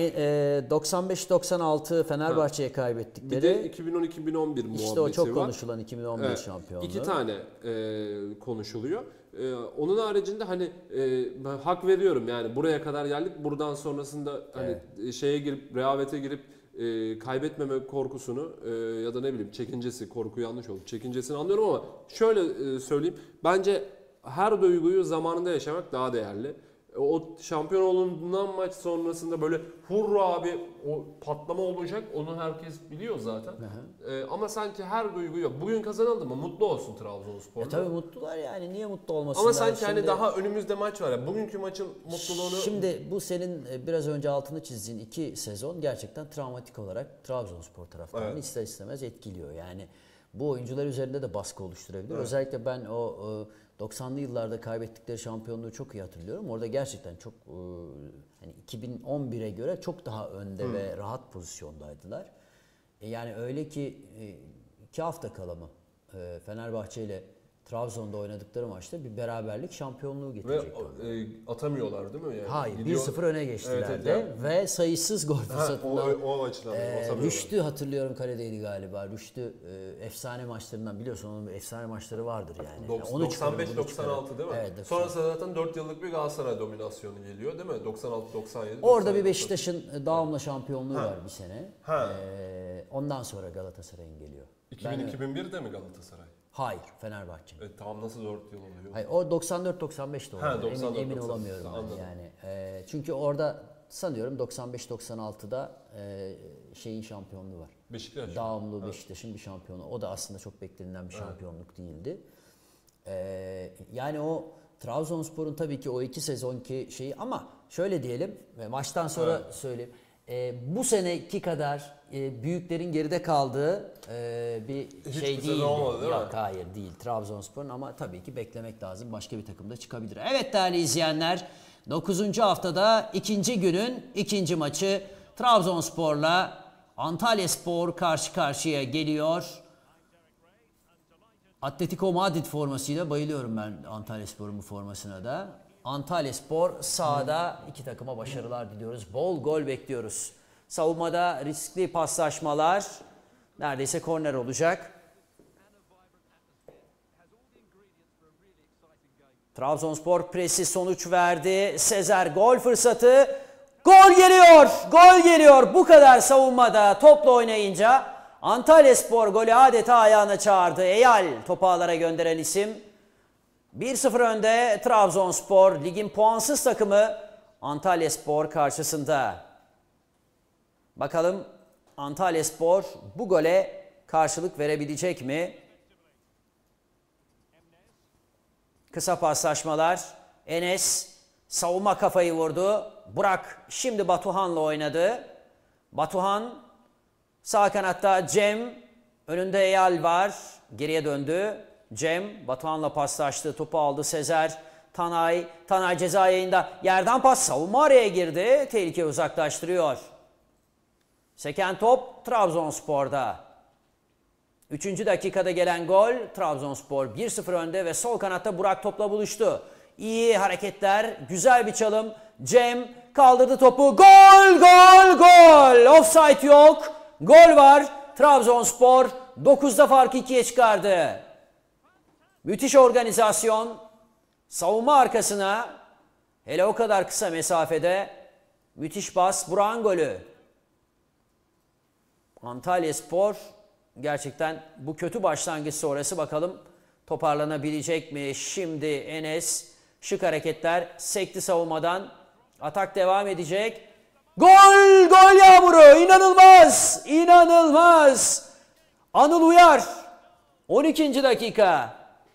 95-96 Fenerbahçe'ye kaybettikleri. Bir de 2010-2011 muhabbeti İşte o çok var. konuşulan 2011 Evet, şampiyonluğu. İki tane konuşuluyor. Onun haricinde hani ben hak veriyorum yani buraya kadar geldik. Buradan sonrasında hani şeye girip rehavete girip kaybetmeme korkusunu ya da ne bileyim çekincesi, korku yanlış oldu. Çekincesini anlıyorum ama şöyle söyleyeyim. Bence her duyguyu zamanında yaşamak daha değerli. O şampiyon olduğundan maç sonrasında böyle hurra abi o patlama olacak, onu herkes biliyor zaten. Ama sanki her duyguyu bugün kazanıldı mı mutlu olsun Trabzonspor. Tabii mutlular yani niye mutlu olmasınlar? Ama sanki Şimdi, hani daha önümüzde maç var ya, bugünkü maçın mutluluğunu... Şimdi bu senin biraz önce altını çizdiğin 2 sezon gerçekten travmatik olarak Trabzonspor taraftarını ister istemez etkiliyor. Yani bu oyuncular üzerinde de baskı oluşturabilir. Evet. Özellikle ben o 90'lı yıllarda kaybettikleri şampiyonluğu çok iyi hatırlıyorum. Orada gerçekten çok hani 2011'e göre çok daha önde ve rahat pozisyondaydılar. Yani öyle ki 2 hafta kala mı Fenerbahçe ile Trabzon'da oynadıkları maçta bir beraberlik şampiyonluğu getirecek. Ve atamıyorlar değil mi? Yani hayır, gidiyor... 1-0 öne geçtiler evet, de ve sayısız gol fırsatından. O açıdan Rüştü hatırlıyorum kaledeydi galiba. Rüştü efsane maçlarından biliyorsun onun efsane maçları vardır yani. 95-96 değil mi? Evet, sonrasında zaten 4 yıllık bir Galatasaray dominasyonu geliyor değil mi? 96-97. Orada bir Beşiktaş'ın Dağım'la şampiyonluğu var bir sene. Ondan sonra Galatasaray'ın geliyor. 2000-2001'de mi Galatasaray? Hayır, Fenerbahçe. Tam nasıl 4 yıl oluyor? Hayır, o 94-95'te oldu. Emin olamıyorum yani. Çünkü orada sanıyorum 95-96'da şeyin şampiyonluğu var. Beşiktaş. Dağımlı Beşiktaş'ın bir şampiyonu. O da aslında çok beklenilen bir şampiyonluk değildi. Yani o Trabzonspor'un tabii ki o 2 sezonki şeyi ama şöyle diyelim ve maçtan sonra söyleyeyim. Bu seneki kadar büyüklerin geride kaldığı bir şey değil. Yok hayır değil Trabzonspor'un ama tabii ki beklemek lazım. Başka bir takım da çıkabilir. Evet değerli izleyenler 9. haftada 2. günün 2. maçı Trabzonspor'la Antalyaspor karşı karşıya geliyor. Atletico Madrid formasıyla bayılıyorum ben Antalyaspor'un bu formasına da. Antalyaspor sahada 2 takıma başarılar diliyoruz. Bol gol bekliyoruz. Savunmada riskli paslaşmalar. Neredeyse korner olacak. Trabzonspor presi sonuç verdi. Sezer gol fırsatı. Gol geliyor. Gol geliyor. Bu kadar savunmada topla oynayınca Antalyaspor golü adeta ayağına çağırdı. Eyal topu ağlara gönderen isim. 1-0 önde Trabzonspor. Ligin puansız takımı Antalyaspor karşısında. Bakalım Antalyaspor bu gole karşılık verebilecek mi? Kısa paslaşmalar. Enes savunma kafayı vurdu. Burak şimdi Batuhan'la oynadı. Batuhan sağ kanatta, Cem önünde, Eyal var. Geriye döndü. Cem Batuhan'la paslaştı. Topu aldı Sezer. Tanay ceza yayında. Yerden pas, savunma araya girdi. Tehlike uzaklaştırıyor. Seken top Trabzonspor'da. 3. dakikada gelen gol. Trabzonspor 1-0 önde ve sol kanatta Burak topla buluştu. İyi hareketler, güzel bir çalım. Cem kaldırdı topu. Gol, gol, gol. Offside yok. Gol var. Trabzonspor 9'da farkı 2'ye çıkardı. Müthiş organizasyon. Savunma arkasına, hele o kadar kısa mesafede müthiş pas. Burak'ın golü. Antalyaspor gerçekten bu kötü başlangıç sonrası bakalım toparlanabilecek mi? Şimdi Enes şık hareketler, sekti savunmadan, atak devam edecek. Gol, gol yağmuru, inanılmaz, inanılmaz. Anıl Uyar 12. dakika.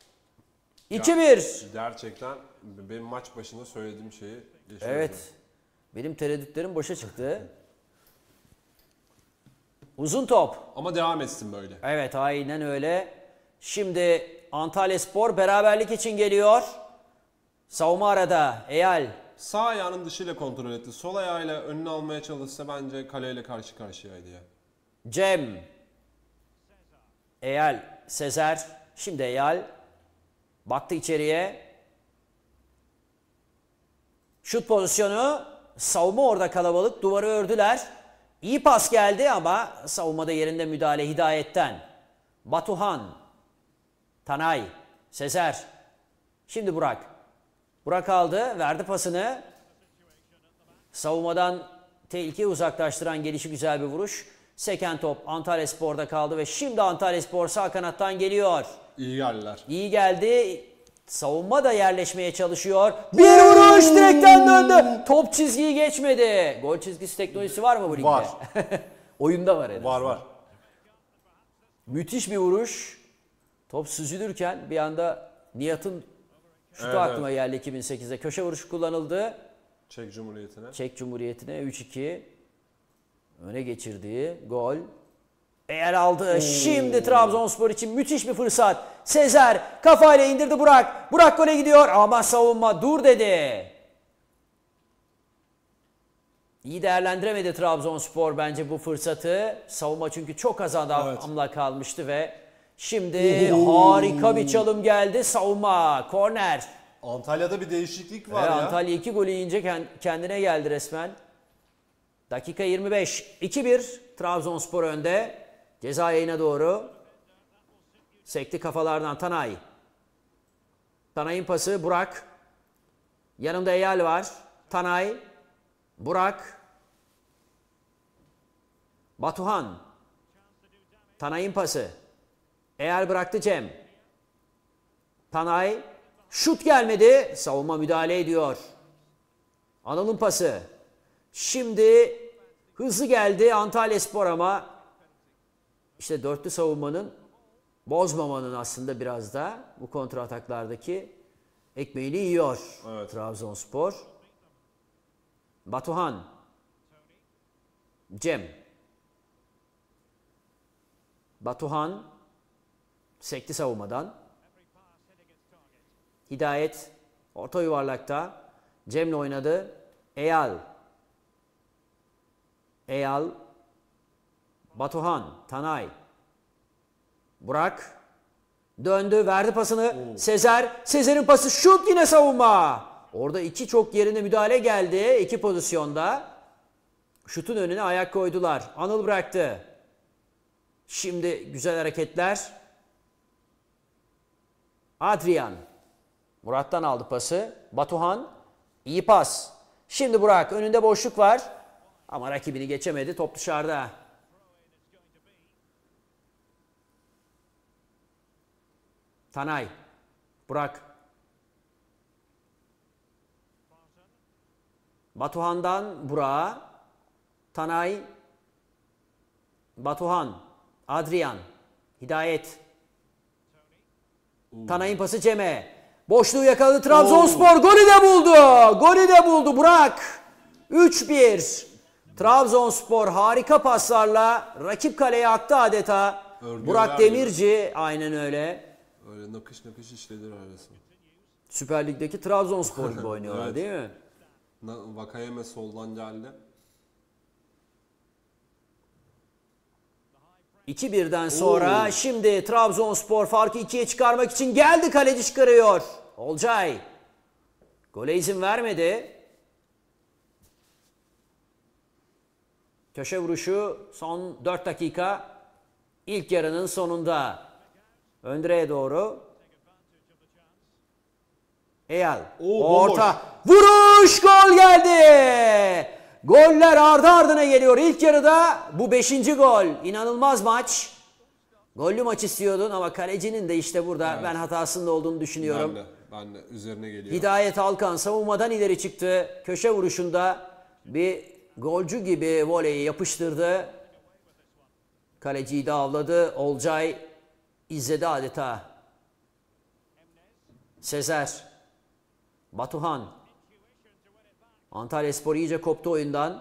2-1. Gerçekten benim maç başında söylediğim şeyi yaşıyoruz. Evet. Benim tereddütlerim boşa çıktı. Uzun top. Ama devam etsin böyle. Evet, aynen öyle. Şimdi Antalyaspor beraberlik için geliyor. Savunma arada. Eyal. Sağ ayağının dışıyla kontrol etti. Sol ayağıyla önüne almaya çalışsa bence kaleyle karşı karşıyaydı ya. Cem. Eyal. Sezer. Şimdi Eyal. Baktı içeriye. Şut pozisyonu. Savunma orada kalabalık. Duvarı ördüler. İyi pas geldi ama savunmada yerinde müdahale Hidayet'ten. Batuhan. Tanay. Sezer. Şimdi Burak. Burak aldı. Verdi pasını. Savunmadan tehlikeyi uzaklaştıran gelişi güzel bir vuruş. Seken top Antalyaspor'da kaldı ve şimdi Antalyaspor sağ kanattan geliyor. İyi geldiler. İyi geldi. Savunma da yerleşmeye çalışıyor. Bir vuruş, direkten döndü. Top çizgiyi geçmedi. Gol çizgisi teknolojisi var mı bu ligde? Var. Oyunda var en Var azından. var. Müthiş bir vuruş. Top süzülürken bir anda Nihat'ın şutu Evet, aklıma geldi 2008'de. Köşe vuruşu kullanıldı. Çek Cumhuriyeti'ne. Çek Cumhuriyeti'ne 3-2 öne geçirdiği gol. Eğer aldı. Şimdi Trabzonspor için müthiş bir fırsat. Sezer kafayla indirdi Burak. Burak gole gidiyor ama savunma dur dedi. İyi değerlendiremedi Trabzonspor bence bu fırsatı. Savunma çünkü çok az adamla kalmıştı ve şimdi harika bir çalım geldi. Savunma, korner. Antalya'da bir değişiklik var ya. Antalya 2 golü yiyince kendine geldi resmen. Dakika 25. 2-1 Trabzonspor önde. Ceza yayına doğru. Sekti kafalardan Tanay. Tanay'ın pası Burak. Yanında Eyal var. Tanay. Burak. Batuhan. Tanay'ın pası. Eyal bıraktı Cem. Tanay. Şut gelmedi. Savunma müdahale ediyor. Anıl'ın pası. Şimdi hızlı geldi Antalyaspor ama işte dörtlü savunmanın bozmamanın aslında biraz da bu kontra ataklardaki ekmeğini yiyor Trabzonspor. Batuhan. Cem. Batuhan sekti savunmadan. Hidayet orta yuvarlakta. Cem'le oynadı. Eyal. Eyal. Batuhan. Tanay. Burak. Döndü. Verdi pasını. Sezer. Sezer'in pası. Şut, yine savunma. Orada iki çok yerine müdahale geldi. İki pozisyonda. Şutun önüne ayak koydular. Anıl bıraktı. Şimdi güzel hareketler. Adrian. Murat'tan aldı pası. Batuhan. İyi pas. Şimdi Burak. Önünde boşluk var. Ama rakibini geçemedi. Top dışarıda. Tanay. Burak. Batuhan'dan Burak'a. Tanay. Batuhan. Adrian. Hidayet. Tanay'ın pası Cem'e. Boşluğu yakaladı Trabzonspor. Golü de buldu. Golü de buldu Burak. 3-1. Trabzonspor harika paslarla rakip kaleye aktı adeta. Burak Demirci aynen öyle. Öyle nakış nakış işlediler arasında. Süper Lig'deki Trabzonspor gibi oynuyorlar Evet. değil mi? Vakayeme soldan geldi. 2-1'den sonra şimdi Trabzonspor farkı 2'ye çıkarmak için geldi, kaleci çıkarıyor. Olcay. Gole izin vermedi. Köşe vuruşu son 4 dakika. İlk yarının sonunda. Öndire'ye doğru. Eyal. Orta. Vuruş, gol geldi. Goller ardı ardına geliyor. İlk yarıda bu 5. gol. İnanılmaz maç. Gollü maç istiyordun ama kalecinin de işte burada ben hatasında olduğunu düşünüyorum. Ben de üzerine geliyor. Hidayet Alkan savunmadan ileri çıktı. Köşe vuruşunda bir golcü gibi voleyi yapıştırdı. Kaleciyi de avladı. Olcay izledi adeta. Sezer. Batuhan. Antalyaspor iyice koptu oyundan.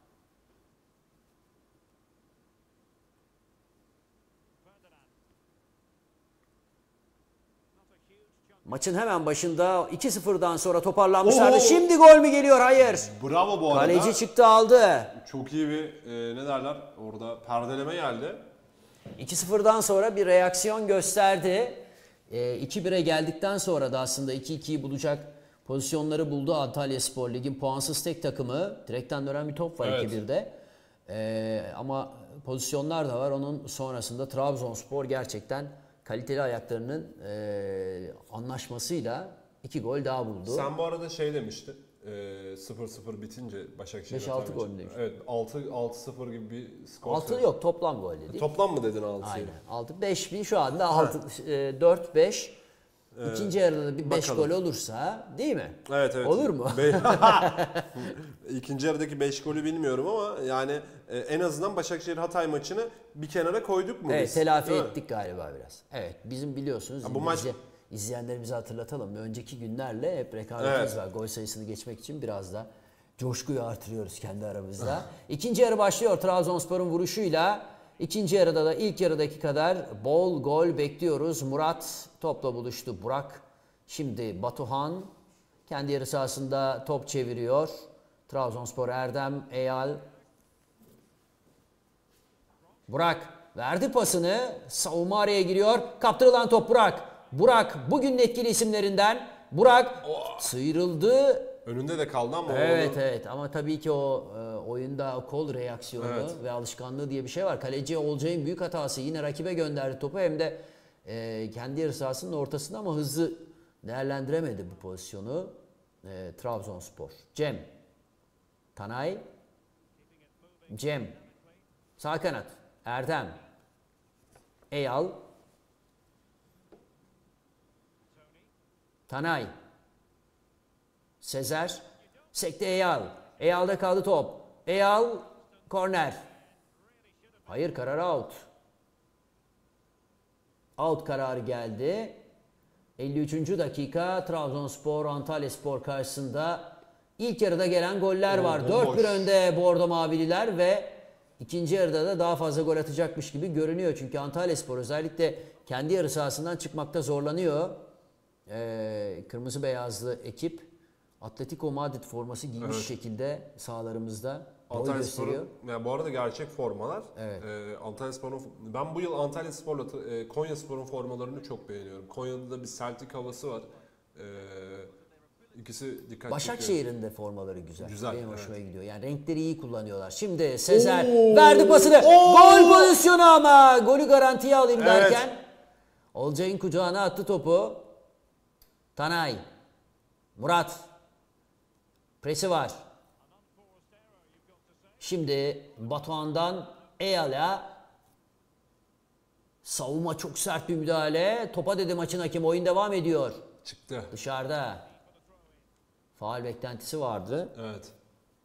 Maçın hemen başında 2-0'dan sonra toparlanmışlardı. Şimdi gol mü geliyor? Hayır. Bravo bu arada. Kaleci çıktı aldı. Çok iyi bir ne derler orada perdeleme geldi. 2-0'dan sonra bir reaksiyon gösterdi. 2-1'e geldikten sonra da aslında 2-2'yi bulacak pozisyonları buldu Antalyaspor. Ligin puansız tek takımı. Direkten dönen bir top var 2-1'de. Ama pozisyonlar da var. Onun sonrasında Trabzonspor gerçekten kaliteli ayaklarının anlaşmasıyla 2 gol daha buldu. Sen bu arada şey demiştin. 0-0 bitince Başakşehir 5-6 gol demiş. Evet 6-0 gibi bir skor. 6 yok, toplam gol dedi. Toplam mı dedin 6'yı? Aynen. 6 5 bir şu anda 6 4 5. İkinci yarıda da bir 5 gol olursa değil mi? Evet. Olur mu? İkinci yarıdaki 5 golü bilmiyorum ama yani en azından Başakşehir Hatay maçını bir kenara koyduk mu Evet, biz? telafi ettik galiba biraz. Evet, bizim biliyorsunuz bu maç- izleyenlerimize hatırlatalım. Önceki günlerle hep rekabetimiz Evet. var. Gol sayısını geçmek için biraz da coşkuyu artırıyoruz kendi aramızda. İkinci yarı başlıyor Trabzonspor'un vuruşuyla. İkinci yarıda da ilk yarıdaki kadar bol gol bekliyoruz. Murat topla buluştu. Burak. Şimdi Batuhan kendi yarı sahasında top çeviriyor. Trabzonspor Erdem, Eyal. Burak verdi pasını. Savunma araya giriyor. Kaptırılan top Burak. Burak bugünün etkili isimlerinden. Burak sıyrıldı. Önünde de kaldı ama Evet ama tabii ki o oyunda kol reaksiyonu ve alışkanlığı diye bir şey var. Kaleci Olcay'ın büyük hatası. Yine rakibe gönderdi topu, hem de kendi yarı sahasının ortasında, ama hızlı değerlendiremedi bu pozisyonu Trabzonspor. Cem. Tanay. Cem. Sağ kanat. Erdem. Eyal. Tanay. Sezer. Sekte Eyal. Eyal'da kaldı top. Eyal. Korner. Hayır, karar out. Out kararı geldi. 53. dakika Trabzonspor Antalyaspor karşısında ilk yarıda gelen goller var. 4-1 önde Bordo Mavililer ve ikinci yarıda da daha fazla gol atacakmış gibi görünüyor. Çünkü Antalyaspor özellikle kendi yarı sahasından çıkmakta zorlanıyor. Kırmızı beyazlı ekip Atletico Madrid forması giymiş şekilde sahalarımızda boy gösteriyor. Ya bu arada gerçek formalar. Evet. Antalyaspor'un, ben bu yıl Antalyaspor'la Konyaspor'un formalarını çok beğeniyorum. Konya'da da bir Celtic havası var. İkisi dikkat çekiyor. Başakşehir'in de formaları güzel. Güzel, Benim hoşuma evet. gidiyor. Yani renkleri iyi kullanıyorlar. Şimdi Sezer verdi pasını. Gol pozisyonu ama golü garantiye alayım derken Olcay'ın kucağına attı topu. Tanay. Murat. Presi var. Şimdi Batuhan'dan Eyal'a. Savunma çok sert bir müdahale. Topa dedi maçın hakemi. Oyun devam ediyor. Çıktı. Dışarıda. Faul beklentisi vardı. Evet.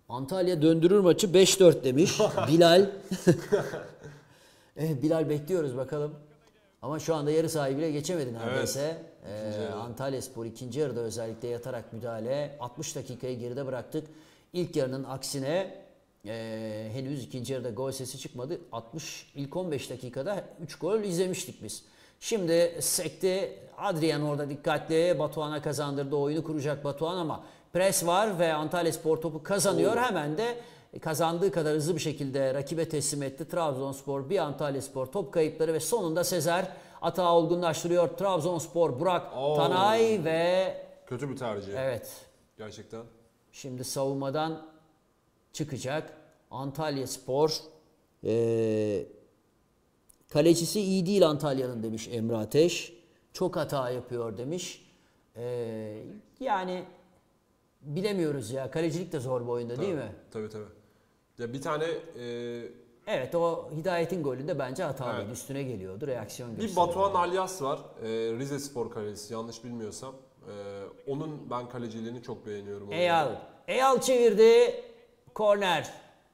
Antalya döndürür maçı 5-4 demiş. Bilal. Evet, Bilal bekliyoruz bakalım. Ama şu anda yarı sahayı bile geçemedi neredeyse. Antalyaspor ikinci yarıda özellikle yatarak müdahale. 60 dakikayı geride bıraktık. İlk yarının aksine henüz ikinci yarıda gol sesi çıkmadı. İlk 15 dakikada 3 gol izlemiştik biz. Şimdi sekti. Adrian orada dikkatli. Batuhan'a kazandırdı. Oyunu kuracak Batuhan ama pres var ve Antalyaspor topu kazanıyor. Hemen de kazandığı kadar hızlı bir şekilde rakibe teslim etti. Trabzonspor bir Antalyaspor top kayıpları ve sonunda Sezer atağı olgunlaştırıyor. Trabzonspor Burak Tanay ve Kötü bir tercih. evet. Gerçekten. Şimdi savunmadan çıkacak. Antalyaspor kalecisi iyi değil Antalya'nın demiş Emre Ateş. Çok hata yapıyor demiş. Yani bilemiyoruz ya. Kalecilik de zor bir oyunda değil mi? Tabii. Ya bir tane Evet, o Hidayet'in golü de bence hatalıydı. Evet. Üstüne geliyordu. Reaksiyon gösteriyordu. Bir Batuhan Alyas var. Rizespor kalecisi yanlış bilmiyorsam. Onun ben kaleciliğini çok beğeniyorum. Eyal çevirdi. Korner.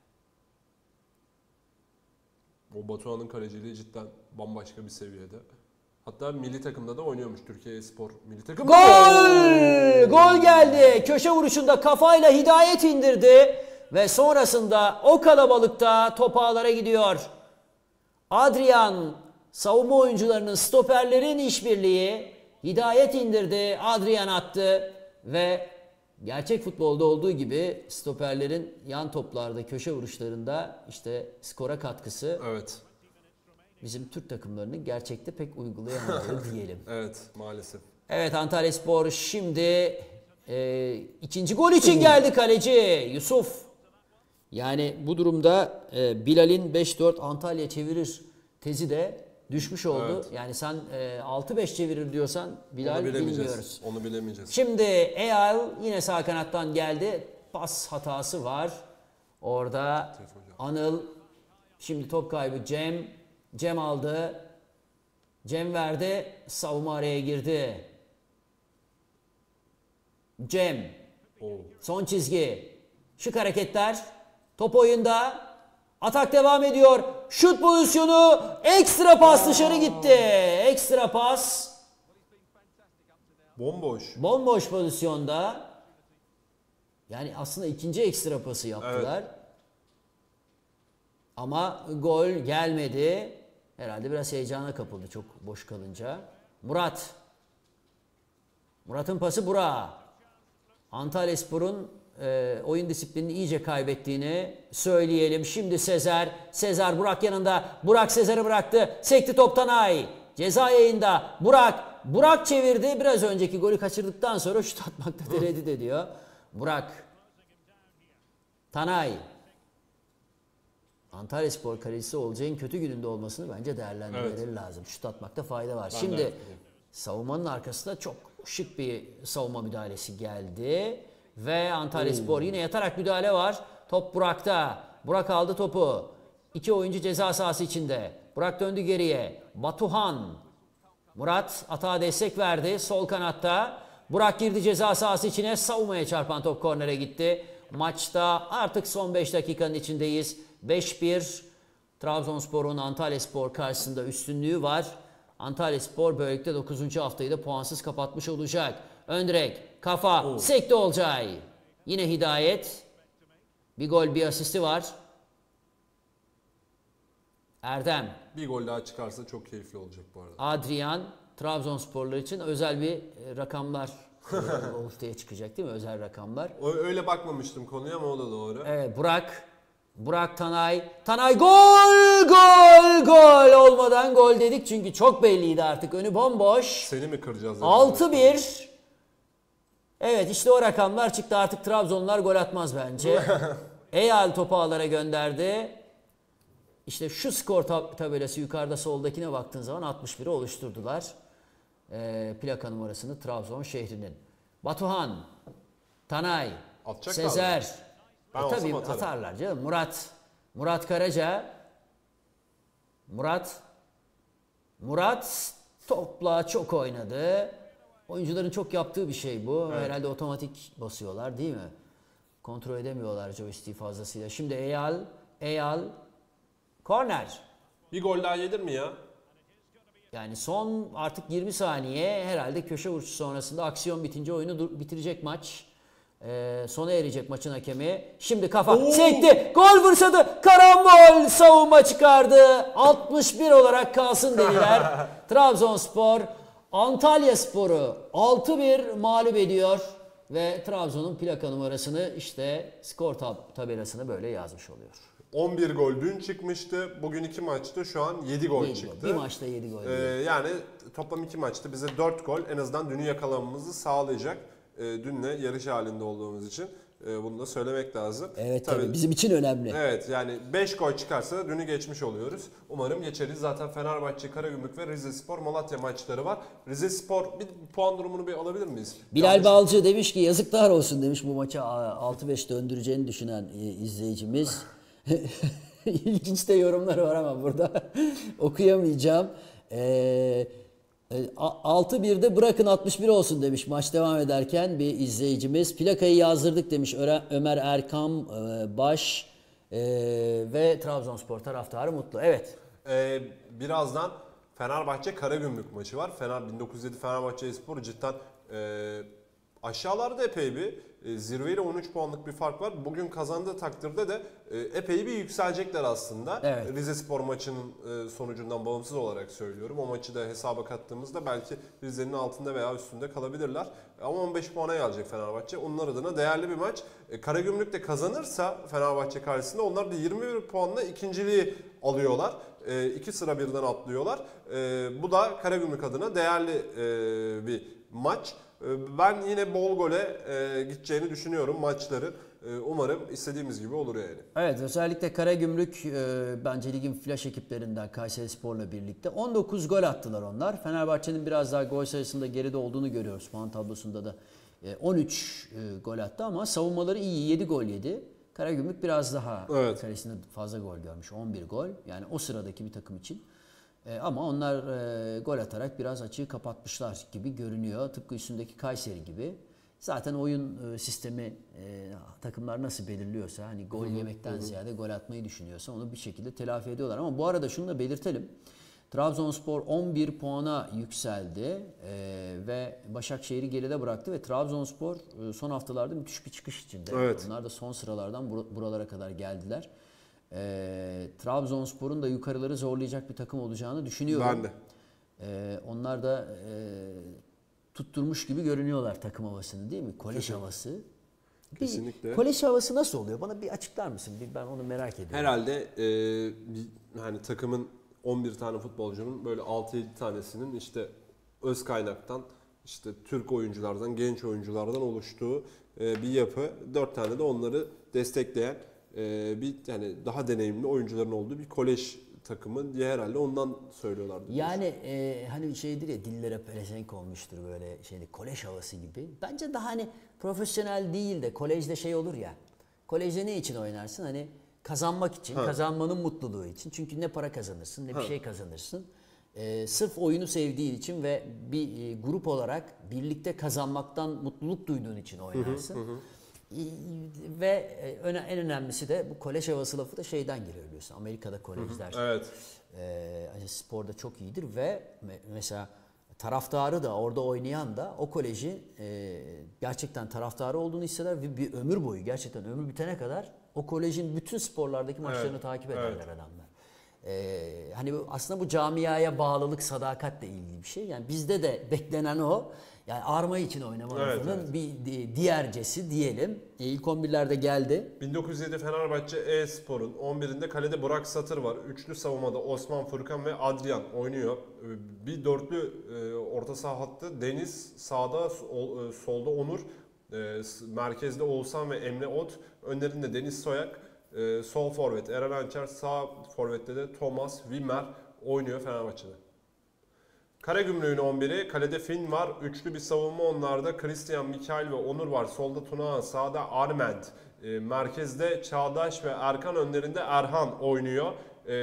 O Batuhan'ın kaleciliği cidden bambaşka bir seviyede. Hatta milli takımda da oynuyormuş. Türkiye Spor milli takımı. Gol! Gol geldi. Köşe vuruşunda kafayla Hidayet indirdi. Ve sonrasında o kalabalıkta top ağlara gidiyor. Adrian, savunma oyuncularının, stoperlerin işbirliği. Hidayet indirdi. Adrian attı. Ve gerçek futbolda olduğu gibi stoperlerin yan toplarda, köşe vuruşlarında işte skora katkısı. Evet. Bizim Türk takımlarının gerçekte pek uygulayamadığı diyelim. Evet, maalesef. Evet, Antalyaspor şimdi ikinci gol için geldi kaleci Yusuf. Yani bu durumda Bilal'in 5-4 Antalya çevirir tezi de düşmüş oldu. Evet. Yani sen 6-5 çevirir diyorsan Bilal bilmiyoruz. Onu bilemeyeceğiz. Şimdi Eyal yine sağ kanattan geldi. Pas hatası var. Orada Anıl, şimdi top kaybı Cem aldı. Cem verdi. Savunma araya girdi. Cem. Son çizgi. Şık hareketler. Top oyunda. Atak devam ediyor. Şut pozisyonu. Ekstra pas dışarı gitti. Ekstra pas. Bomboş pozisyonda. Yani aslında ikinci ekstra pası yaptılar. Evet. Ama gol gelmedi. Herhalde biraz heyecana kapıldı çok boş kalınca. Murat'ın pası Burak'a. Antalyaspor'un oyun disiplinini iyice kaybettiğini söyleyelim. Şimdi Sezer Burak yanında. Burak Sezer'i bıraktı. Sekti top Tanay. Ceza yayında. Burak çevirdi. Biraz önceki golü kaçırdıktan sonra şut atmakta tereddüt ediyor. Burak. Tanay. Antalyaspor kalecisi Olcay'ın kötü gününde olmasını bence değerlendirmeleri lazım. Şut atmakta fayda var. Şimdi savunmanın arkasında çok şık bir savunma müdahalesi geldi. Ve Antalyaspor yine yatarak müdahale var. Top Burak'ta. Burak aldı topu. İki oyuncu ceza sahası içinde. Burak döndü geriye. Batuhan. Murat atağa destek verdi. Sol kanatta. Burak girdi ceza sahası içine. Savunmaya çarpan top kornere gitti. Maçta artık son 5 dakikanın içindeyiz. 5-1. Trabzonspor'un Antalyaspor karşısında üstünlüğü var. Antalyaspor böylelikle 9. haftayı da puansız kapatmış olacak. Ön direk, kafa, sekti Olcay. Yine Hidayet. Bir gol, bir asisti var. Erdem. Bir gol daha çıkarsa çok keyifli olacak bu arada. Adrian, Trabzonsporlar için özel bir rakamlar ortaya çıkacak değil mi? Özel rakamlar. Öyle bakmamıştım konuya ama o da doğru. Evet, Burak Tanay gol olmadan gol dedik çünkü çok belliydi artık, önü bomboş. Seni mi kıracağız? 6-1. Evet, işte o rakamlar çıktı, artık Trabzonlular gol atmaz bence. Eyal topu ağlara gönderdi. İşte şu skor tabelası yukarıda soldakine baktığın zaman 61'i oluşturdular. Plaka numarasını Trabzon şehrinin. Batuhan, Tanay, atacak Sezer. Tabii atarlar canım. Murat Karaca. Murat topla çok oynadı. Oyuncuların çok yaptığı bir şey bu. Evet. Herhalde otomatik basıyorlar değil mi? kontrol edemiyorlar joystick'i fazlasıyla. Şimdi Eyal korner. Bir gol daha yedir mi ya? Yani son artık 20 saniye herhalde köşe vuruşu sonrasında aksiyon bitince oyunu bitirecek maç. Sona erecek maçın hakemi. Şimdi kafa sekti. Gol fırsatı. Karambol savunma çıkardı. 61 olarak kalsın dediler. Trabzonspor Antalyaspor'u 6-1 mağlup ediyor. Ve Trabzon'un plaka numarasını işte skor tabelasını böyle yazmış oluyor. 11 gol dün çıkmıştı. Bugün 2 maçta şu an 7 gol 7 çıktı. gol. Bir maçta 7 gol. Yani toplam 2 maçta bize 4 gol en azından dünü yakalamamızı sağlayacak. Dünle yarış halinde olduğumuz için bunu da söylemek lazım. Evet tabii bizim için önemli. Evet yani 5 gol çıkarsa da dünü geçmiş oluyoruz. Umarım geçeriz. Zaten Fenerbahçe, Karagümrük ve Rizespor Malatya maçları var. Rizespor bir puan durumunu bir alabilir miyiz? Bilal Balcı demiş ki yazıklar olsun demiş bu maça 6-5 döndüreceğini düşünen izleyicimiz. İlginç de yorumları var ama burada okuyamayacağım. 6-1'de bırakın 61 olsun demiş maç devam ederken bir izleyicimiz. Plakayı yazdırdık demiş Ömer Erkam Baş ve Trabzonspor taraftarı mutlu. Evet. Birazdan Fenerbahçe Karagümrük maçı var. 1907 Fenerbahçespor cidden aşağılarda epey bir zirveyle 13 puanlık bir fark var. Bugün kazandığı takdirde de epey bir yükselecekler aslında. Evet. Rizespor maçının sonucundan bağımsız olarak söylüyorum. O maçı da hesaba kattığımızda belki Rize'nin altında veya üstünde kalabilirler. Ama 15 puana gelecek Fenerbahçe. Onlar adına değerli bir maç. Karagümrük de kazanırsa Fenerbahçe karşısında onlar da 21 puanla ikinciliği alıyorlar. 2 sıra birden atlıyorlar. Bu da Karagümrük adına değerli bir maç. Ben yine bol gole gideceğini düşünüyorum maçları. Umarım istediğimiz gibi olur yani. Evet özellikle Karagümrük bence ligin flash ekiplerinden Kayserispor'la birlikte 19 gol attılar onlar. Fenerbahçe'nin biraz daha gol sayısında geride olduğunu görüyoruz. Puan tablosunda da 13 gol attı ama savunmaları iyi 7 gol yedi. Karagümrük biraz daha kalesinde fazla gol görmüş 11 gol yani o sıradaki bir takım için. Ama onlar gol atarak biraz açığı kapatmışlar gibi görünüyor. Tıpkı üstündeki Kayseri gibi. Zaten oyun sistemi takımlar nasıl belirliyorsa hani gol yemekten ziyade gol atmayı düşünüyorsa onu bir şekilde telafi ediyorlar. Ama bu arada şunu da belirtelim. Trabzonspor 11 puana yükseldi ve Başakşehir'i geride bıraktı ve Trabzonspor son haftalarda müthiş bir çıkış içinde. Evet. Onlar da son sıralardan buralara kadar geldiler. Trabzonspor'un da yukarıları zorlayacak bir takım olacağını düşünüyorum. Ben de. Onlar da tutturmuş gibi görünüyorlar takım havasını değil mi? Kolej havası. Kesinlikle. Kolej havası nasıl oluyor? Bana bir açıklar mısın? Ben onu merak ediyorum. Herhalde hani takımın 11 tane futbolcunun böyle 6-7 tanesinin işte öz kaynaktan işte Türk oyunculardan, genç oyunculardan oluştuğu bir yapı. 4 tane de onları destekleyen bir yani daha deneyimli oyuncuların olduğu bir kolej takımı diye herhalde ondan söylüyorlardı. Yani hani şeydir ya dillere pelesenk olmuştur böyle şeyde kolej havası gibi. Bence daha hani profesyonel değil de kolejde şey olur ya. Kolejde ne için oynarsın? Hani kazanmak için, kazanmanın mutluluğu için. Çünkü ne para kazanırsın ne bir şey kazanırsın. Sırf oyunu sevdiğin için ve bir grup olarak birlikte kazanmaktan mutluluk duyduğun için oynarsın. Ve en önemlisi de bu kolej havası lafı da şeyden geliyor biliyorsun. Amerika'da kolejler sporda çok iyidir ve mesela taraftarı da orada oynayan da o koleji gerçekten taraftarı olduğunu hisseder ve bir ömür boyu gerçekten ömür bitene kadar o kolejin bütün sporlardaki maçlarını takip ederler adamlar. Hani aslında bu camiaya bağlılık, sadakatle ilgili bir şey. Yani bizde de beklenen o. Yani arma için oynama lafının bir diğercesi diyelim. İlk 11'lerde geldi. 1907 Fenerbahçe E-Spor'un 11'inde kalede Burak Satır var. Üçlü savunmada Osman, Furkan ve Adrian oynuyor. Bir dörtlü orta saha hattı. Deniz sağda, solda Onur. Merkezde Oğuzhan ve Emre Ot. Önlerinde Deniz Soyak. Sol forvet Eren Ançer. Sağ forvette de Thomas Wimmer oynuyor Fenerbahçe'de. Karagümrük'ün 11'i. Kalede Finn var. Üçlü bir savunma onlarda. Christian, Mikail ve Onur var. Solda Tuna, sağda Arment. Merkezde Çağdaş ve Erkan, önlerinde Erhan oynuyor.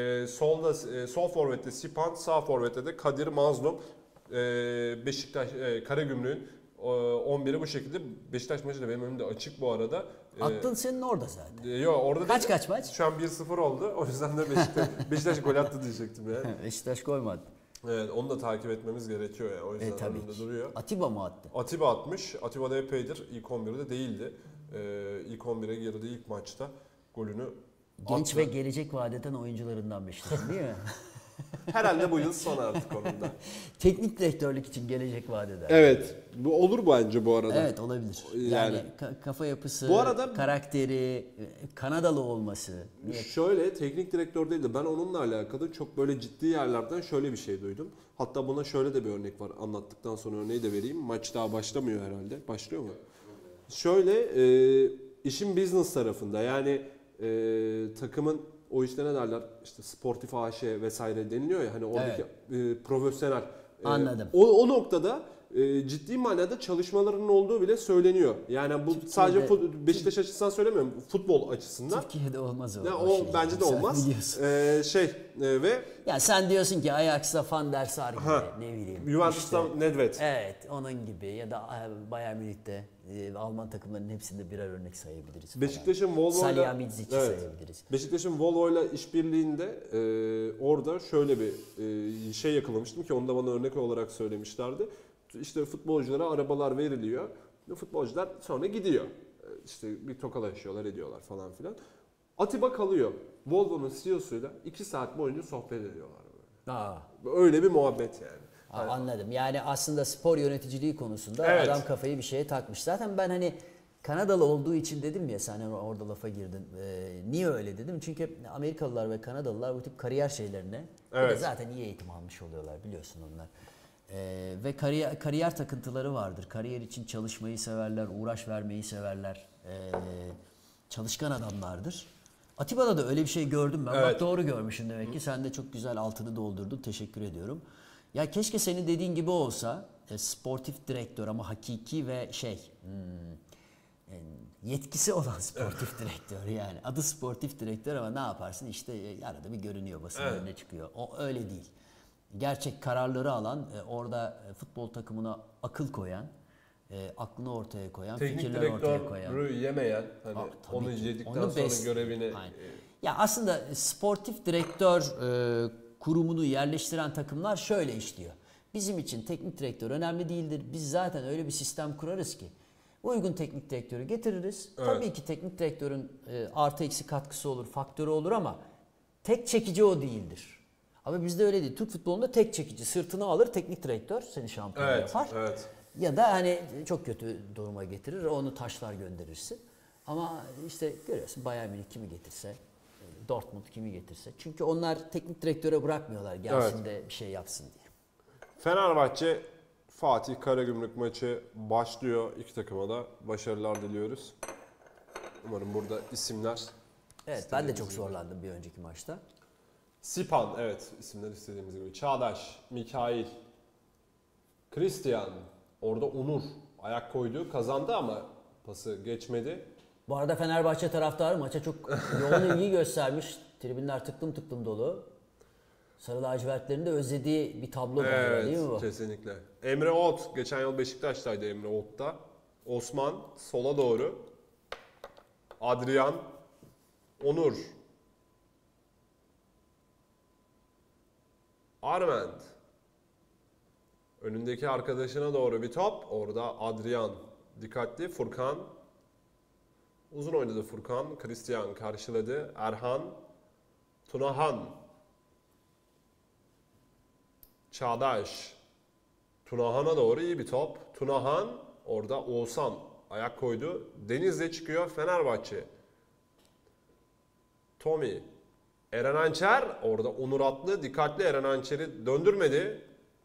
Sol forvette Sipan, sağ forvette de Kadir Mazlum. Karagümrük'ün 11'i bu şekilde. Beşiktaş maçı da benim önümde açık bu arada. Aklın senin orada zaten. Yok orada Kaç değil. kaç maç? Şu an 1-0 oldu. O yüzden de Beşiktaş gol attı diyecektim yani. Beşiktaş gol mü attı? Evet, onu da takip etmemiz gerekiyor ya. O yüzden Tabii önümde ki. duruyor. Atiba mı attı? Atiba atmış. Atiba da epeydir ilk 11'de değildi. İlk 11'e girdi ilk maçta. Golünü Genç attı. ve gelecek vadeden oyuncularından Beşiktaş'ın değil mi? Herhalde bu yıl son artık onun da. Teknik direktörlük için gelecek vadeden. Evet. Bu olur bence bu arada. Evet olabilir. Yani, Yani- kafa yapısı, Bu arada- karakteri, Kanadalı olması. Şöyle teknik direktör değil de ben onunla alakalı çok böyle ciddi yerlerden şöyle bir şey duydum. Hatta buna şöyle de bir örnek var. Anlattıktan sonra örneği de vereyim. Maç daha başlamıyor herhalde. Başlıyor mu? Şöyle işin business tarafında yani takımın o işte ne derler işte sportif AŞ vesaire deniliyor ya hani oradaki profesyonel. Anladım. O noktada ciddi manada çalışmalarının olduğu bile söyleniyor. Yani bu sadece Beşiktaş açısından söylemiyorum. Futbol açısından. Türkiye'de olmaz o. Ya o o şey. bence de Sen olmaz. biliyorsun. Ve Ya sen diyorsun ki Ajax'ta Van der Sar gibi ne bileyim. Juventus'tan işte. Nedved. Evet onun gibi ya da Bayern Münih'te Alman takımlarının hepsinde birer örnek sayabiliriz. falan. Beşiktaş'ın Volvo'yla Salihamidzic'i sayabiliriz. Beşiktaş'ın Volvo'yla işbirliğinde orada şöyle bir şey yakalamıştım ki onu da bana örnek olarak söylemişlerdi. İşte futbolculara arabalar veriliyor. Futbolcular sonra gidiyor. İşte bir tokalaşıyorlar, ediyorlar falan filan. Atiba kalıyor. Volvo'nun CEO'suyla 2 saat boyunca sohbet ediyorlar. Aa. Öyle bir muhabbet yani. Anladım. Yani aslında spor yöneticiliği konusunda Evet. adam kafayı bir şeye takmış. Zaten ben hani Kanadalı olduğu için dedim ya sen orada lafa girdin. Niye öyle dedim? Çünkü Amerikalılar ve Kanadalılar bu tip kariyer şeylerine bir de Evet. zaten iyi eğitim almış oluyorlar biliyorsun onlar. Ve kariyer takıntıları vardır. Kariyer için çalışmayı severler, uğraş vermeyi severler. Çalışkan adamlardır. Atiba'da da öyle bir şey gördüm ben. Evet. Bak doğru görmüşsün demek ki. Sen de çok güzel altını doldurdun. Teşekkür ediyorum. Ya keşke senin dediğin gibi olsa sportif direktör ama hakiki ve yetkisi olan sportif direktör yani. Adı sportif direktör ama ne yaparsın işte arada bir görünüyor basın önüne çıkıyor. O öyle değil. Gerçek kararları alan, orada futbol takımına akıl koyan, aklını ortaya koyan, Teknik fikirleri ortaya koyan. direktörü yemeyen hani Tabii onu ki. yedikten Onu sonra görevini Aynen. Ya aslında sportif direktör kurumunu yerleştiren takımlar şöyle işliyor. Bizim için teknik direktör önemli değildir. Biz zaten öyle bir sistem kurarız ki uygun teknik direktörü getiririz. Evet. Tabii ki teknik direktörün artı eksi katkısı olur, faktörü olur ama tek çekici o değildir. Ama bizde öyle değil. Türk futbolunda tek çekici sırtını alır teknik direktör seni şampiyon yapar. Evet. Ya da hani çok kötü duruma getirir, onu taşlar gönderirsin. Ama işte görüyorsun Bayern Münih kimi getirse, Dortmund kimi getirse. Çünkü onlar teknik direktöre bırakmıyorlar gelsin de bir şey yapsın diye. Fenerbahçe Fatih Karagümrük maçı başlıyor. İki takıma da başarılar diliyoruz. Umarım burada isimler Evet ben de çok zorlandım bir önceki maçta. Sipan, evet isimler istediğimiz gibi. Çağdaş, Mikail, Christian, orada Onur ayak koydu, kazandı ama pası geçmedi. Bu arada Fenerbahçe taraftarı maça çok yoğun ilgi göstermiş. Tribünler tıklım tıklım dolu. Sarı lacivertlerin de özlediği bir tablo galiba değil mi bu? Kesinlikle. Emre Ot, geçen yıl Beşiktaş'taydı Emre Ot'ta. Osman sola doğru. Adrian, Onur. Armand. Önündeki arkadaşına doğru bir top. Orada Adrian. Dikkatli. Furkan. Uzun oynadı Furkan. Christian karşıladı. Erhan. Tunahan. Çağdaş. Tunahan'a doğru iyi bir top. Tunahan. Orada Oğuzhan ayak koydu. Deniz'le çıkıyor Fenerbahçe. Tommy. Eren Ançer. Orada Onur Atlı. Dikkatli Eren Ançer'i döndürmedi.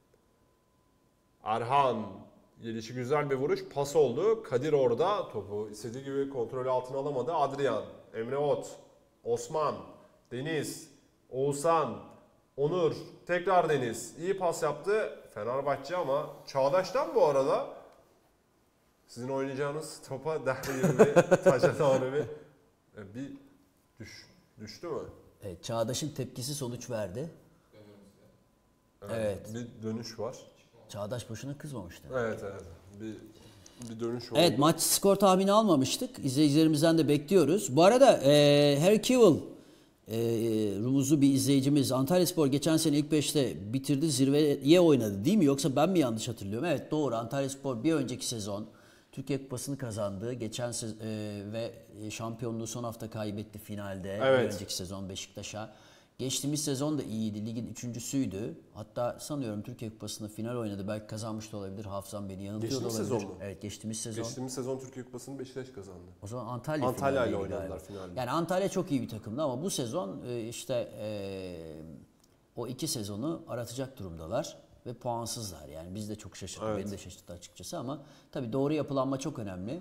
Erhan. Gelişi güzel bir vuruş. Pas oldu. Kadir orada. Topu istediği gibi kontrolü altına alamadı. Adrian. Emre Ot. Osman. Deniz. Oğuzhan. Onur. Tekrar Deniz. İyi pas yaptı. Fenerbahçe ama Çağdaş'tan bu arada sizin oynayacağınız topa bir taca doğru bir düştü mü? Evet, Çağdaş'ın tepkisi sonuç verdi. Evet. Bir dönüş var. Çağdaş boşuna kızmamıştı. Evet. Bir dönüş oldu. Evet, maç skor tahmini almamıştık. İzleyicilerimizden de bekliyoruz. Bu arada Harry Kewell rumuzlu bir izleyicimiz, Antalyaspor geçen sene ilk 5'te bitirdi, zirveye oynadı değil mi? Yoksa ben mi yanlış hatırlıyorum? Evet, doğru. Antalyaspor bir önceki sezon Türkiye Kupası'nı kazandı. Geçen ve şampiyonluğu son hafta kaybetti finalde. Evet. Bir önceki sezon Beşiktaş'a. Geçtiğimiz sezon da iyiydi. Ligin üçüncüsüydü. Hatta sanıyorum Türkiye Kupası'nda final oynadı. Belki kazanmış da olabilir. Hafızam beni yanıltıyor da Geçtiğimiz olabilir. sezon mu? Evet, geçtiğimiz sezon. Geçtiğimiz sezon Türkiye Kupası'nı Beşiktaş kazandı. O zaman Antalya ile finaldeydi oynadılar galiba. finalde. Yani Antalya çok iyi bir takımdı ama bu sezon o iki sezonu aratacak durumdalar ve puansızlar. Yani biz de çok şaşırdık. Evet. Beni de şaşırttı açıkçası ama tabii doğru yapılanma çok önemli.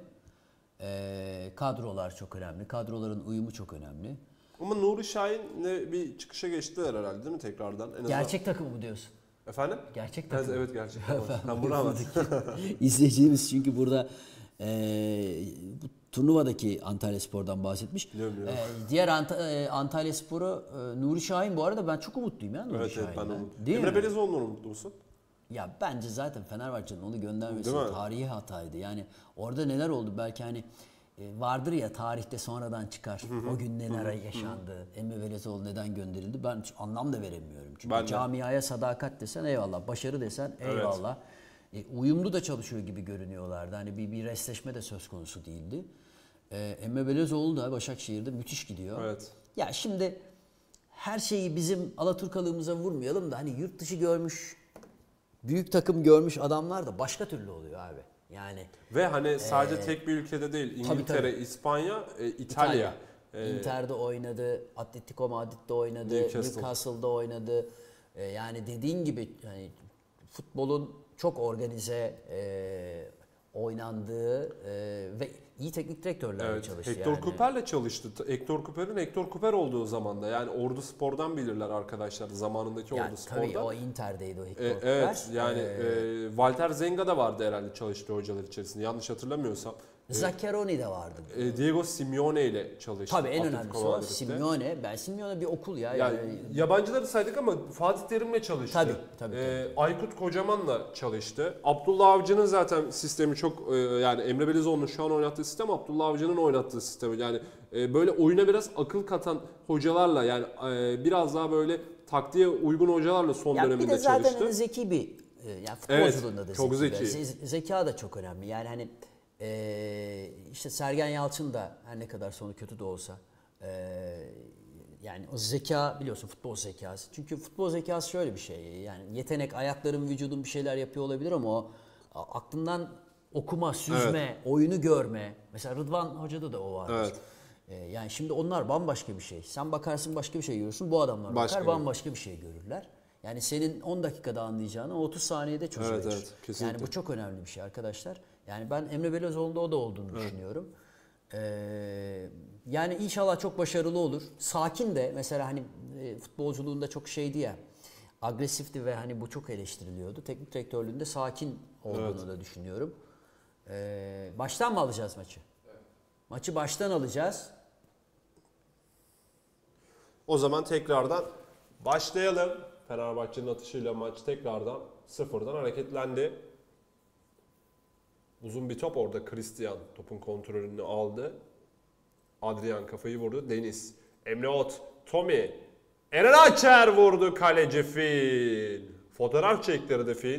Kadrolar çok önemli. Kadroların uyumu çok önemli. Ama Nuri Şahin'le bir çıkışa geçtiler herhalde değil mi tekrardan? En azından... Gerçek takımı mı diyorsun? Efendim? Gerçek takım. Evet gerçek takım. Ben bunu anladım. İzleyicimiz çünkü burada bu turnuvadaki Antalyaspor'dan bahsetmiş. Biliyorum. Diğer Antalyaspor'u Nuri Şahin, bu arada ben çok umutluyum ya Nuri Evet Şahin'den. ben de onu. Değil Emre mi? Belezoğlu'ndan umutlu musun? Ya bence zaten Fenerbahçe'nin onu göndermesi Değil mi? tarihi hataydı. Yani orada neler oldu belki hani vardır ya, tarihte sonradan çıkar. O gün neler yaşandı. Emre Belezoğlu neden gönderildi? Ben hiç anlam da veremiyorum. Çünkü Ben de. camiaya sadakat desen eyvallah. Başarı desen eyvallah. Uyumlu da çalışıyor gibi görünüyorlardı. Hani bir restleşme de söz konusu değildi. Emre Belezoğlu da Başakşehir'de müthiş gidiyor. Evet. Ya şimdi her şeyi bizim Alaturkalığımıza vurmayalım da hani yurt dışı görmüş, büyük takım görmüş adamlar da başka türlü oluyor abi. Yani Ve hani sadece tek bir ülkede değil. İngiltere, tabii. İspanya, İtalya. Inter'de oynadı, Atletico Madrid'de oynadı, Newcastle'da oynadı. Yani dediğin gibi yani futbolun çok organize oynandığı ve iyi teknik direktörlerle çalıştı. Hector Cooper'le çalıştı. Hector Cooper'in Hector Cooper olduğu zamanda. Yani Ordu Spor'dan bilirler arkadaşlar. Zamanındaki yani Ordu Spor'dan. tabii o Inter'deydi o Hector Cooper. Evet yani Walter Zenga da vardı herhalde çalıştığı hocalar içerisinde. Yanlış hatırlamıyorsam. Zaccheroni de vardı. Diego Simeone ile çalıştı. Tabii en Atletico önemlisi o. Madrid'de. Simeone bir okul ya. Yani yabancıları saydık ama Fatih Terim'le çalıştı. Tabii. Aykut Kocaman'la çalıştı. Abdullah Avcı'nın zaten sistemi çok yani Emre Belezoğlu'nun şu an oynattığı sistem Abdullah Avcı'nın oynattığı sistemi. Yani böyle oyuna biraz akıl katan hocalarla yani biraz daha böyle taktiğe uygun hocalarla son döneminde çalıştı. Bir de zaten zeki bir yani futbolculuğunda da çok zeki. Zeka da çok önemli. Yani hani işte Sergen Yalçın da her ne kadar sonu kötü de olsa yani o zeka biliyorsun futbol zekası. Çünkü futbol zekası şöyle bir şey. Yani yetenek, ayakların, vücudun bir şeyler yapıyor olabilir ama o aklından okuma, süzme, oyunu görme. Mesela Rıdvan Hoca'da da o vardır. Evet. Yani şimdi onlar bambaşka bir şey. Sen bakarsın başka bir şey görürsün. Bu adamlar bakar bambaşka bir şey görürler. Yani senin 10 dakikada anlayacağını 30 saniyede çözüverir. Evet, kesinlikle. Yani bu çok önemli bir şey arkadaşlar. Yani ben Emre Belezoğlu'nda o da olduğunu düşünüyorum. Yani inşallah çok başarılı olur. Sakin de mesela hani futbolculuğunda çok şeydi ya, agresifti ve hani bu çok eleştiriliyordu. Teknik direktörlüğünde sakin olduğunu da düşünüyorum. Baştan mı alacağız maçı? Evet. Maçı baştan alacağız. O zaman tekrardan başlayalım. Fenerbahçe'nin atışıyla maç tekrardan sıfırdan hareketlendi. Uzun bir top orada. Christian topun kontrolünü aldı. Adrian kafayı vurdu. Deniz. Emre Ot. Tommy. Eren Açer vurdu. Kaleci Fil. Fotoğraf çektirdi Fil.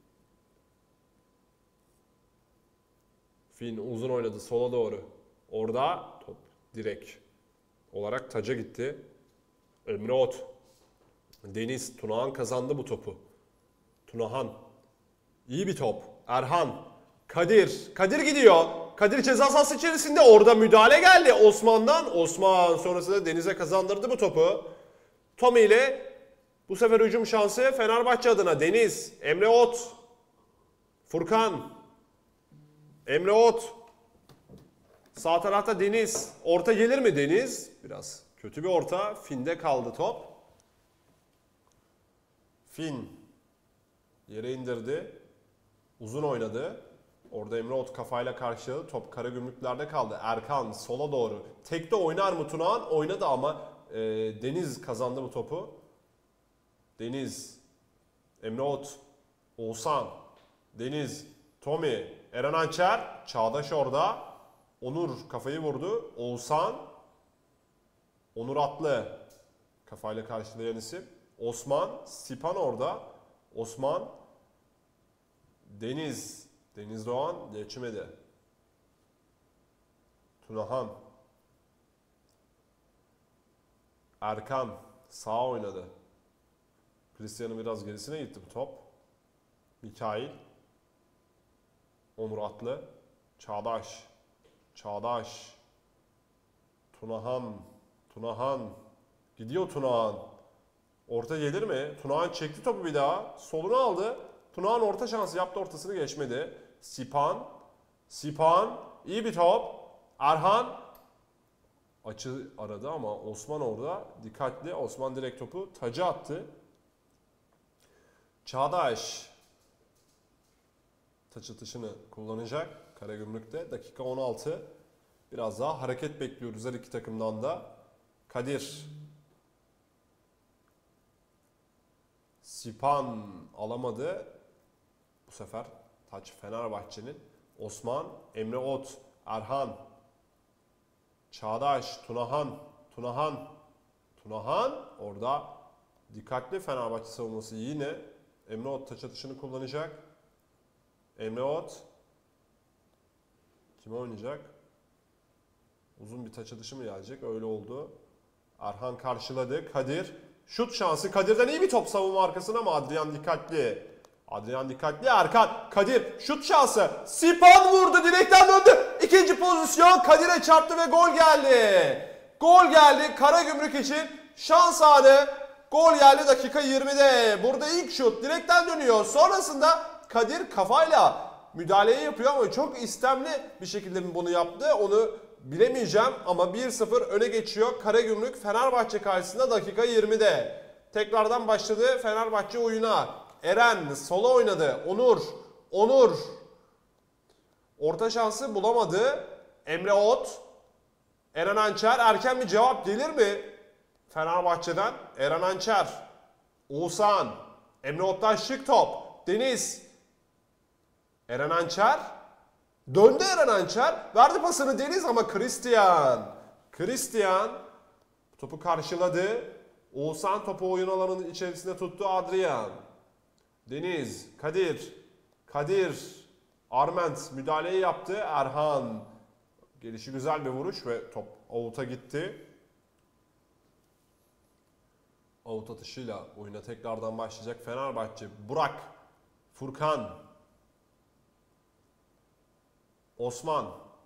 Fil uzun oynadı sola doğru. Orada top direkt olarak taca gitti. Emre Ot. Deniz. Tunahan kazandı bu topu. Tunahan. İyi bir top. Erhan. Kadir. Kadir gidiyor. Kadir ceza sahası içerisinde. Orada müdahale geldi Osman'dan. Osman sonrasında Deniz'e kazandırdı bu topu. Tommy ile bu sefer hücum şansı Fenerbahçe adına. Deniz. Emre Ot. Furkan. Emre Ot. Sağ tarafta Deniz. Orta gelir mi Deniz? Biraz kötü bir orta. Fin'de kaldı top. Fin. Yere indirdi. Uzun oynadı. Orada Emre Ot kafayla karşıladı. Top Karagümrükler'de kaldı. Erkan sola doğru. Tekte oynar mı Tunahan? Oynadı ama Deniz kazandı bu topu. Deniz. Emre Ot. Oğuzhan. Deniz, Tommy, Eren Ançer, Çağdaş orada. Onur kafayı vurdu. Oğuzhan, Onur Atlı kafayla karşılayan isim. Osman, Sipan orada. Osman, Deniz, Deniz Doğan geçmedi. Tunahan, Erkan sağ oynadı. Cristian'ın biraz gerisine gitti bu top. Mikail, Onur Atlı, Çağdaş, Çağdaş, Tunahan, gidiyor Tunahan. Orta gelir mi? Tunahan çekti topu bir daha, solunu aldı. Tunahan orta şansı yaptı, ortasını geçmedi. Sipan, iyi bir top. Erhan, açı aradı ama Osman orada dikkatli. Osman direkt topu taca attı. Çağdaş taç atışını kullanacak Karagümrük'te. Dakika 16. Biraz daha hareket bekliyoruz her iki takımdan da. Kadir. Sipan alamadı. Bu sefer taç Fenerbahçe'nin. Osman, Emre Ot, Erhan, Çağdaş, Tunahan orada dikkatli. Fenerbahçe savunması yine. Emre Ot taç atışını kullanacak. Emre Ot kime oynayacak? Uzun bir taç atışı mı gelecek? Öyle oldu. Erhan karşıladı. Kadir. Şut şansı. Kadir'den iyi bir top savunma arkasına ama Adrian dikkatli. Erkan. Kadir. Şut şansı. Sipan vurdu. Direkten döndü. İkinci pozisyon. Kadir'e çarptı ve gol geldi. Karagümrük için şans anı. Gol geldi dakika 20'de. Burada ilk şut direkten dönüyor. Sonrasında Kadir kafayla müdahaleyi yapıyor ama çok istemli bir şekilde mi bunu yaptı onu bilemeyeceğim. Ama 1-0 öne geçiyor Karagümrük Fenerbahçe karşısında dakika 20'de. Tekrardan başladı Fenerbahçe oyuna. Eren sola oynadı. Onur. Orta şansı bulamadı. Emre Ot. Eren Ançer. Erken bir cevap gelir mi Fenerbahçe'den? Eren Ançer. Oğuzhan. Emre Ot'tan şık top. Deniz. Eren Ançer. Döndü Eren Ançer. Verdi pasını Deniz ama Christian topu karşıladı. Oğuzhan topu oyun alanının içerisinde tuttu. Adrian. Deniz. Kadir. Arment müdahaleyi yaptı. Erhan. Gelişi güzel bir vuruş ve top out'a gitti. Out atışıyla oyuna tekrardan başlayacak Fenerbahçe. Burak. Furkan. Osman.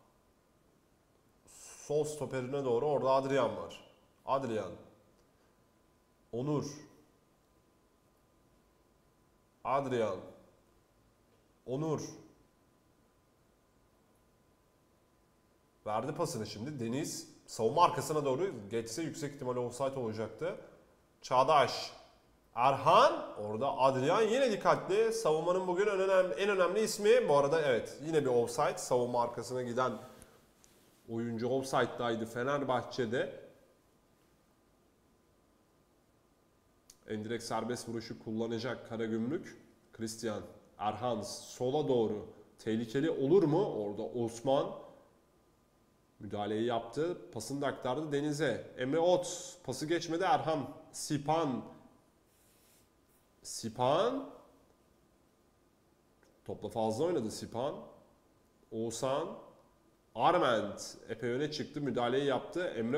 Sol stoperine doğru orada Adrian var. Onur. Verdi pasını şimdi. Deniz savunma arkasına doğru geçse yüksek ihtimalle offside olacaktı. Çağdaş. Erhan. Orada Adrian yine dikkatli. Savunmanın bugün en önemli ismi. Bu arada evet yine bir offside. Savunma arkasına giden oyuncu offside'daydı Fenerbahçe'de. Endirekt serbest vuruşu kullanacak Karagümrük. Christian. Erhan sola doğru. Tehlikeli olur mu? Orada Osman müdahaleyi yaptı. Pasını da aktardı Deniz'e. Emre Ot. Pası geçmedi. Erhan. Sipan. Topla fazla oynadı Sipan. Oğuzhan. Arment. Epey öne çıktı. Müdahaleyi yaptı. Emre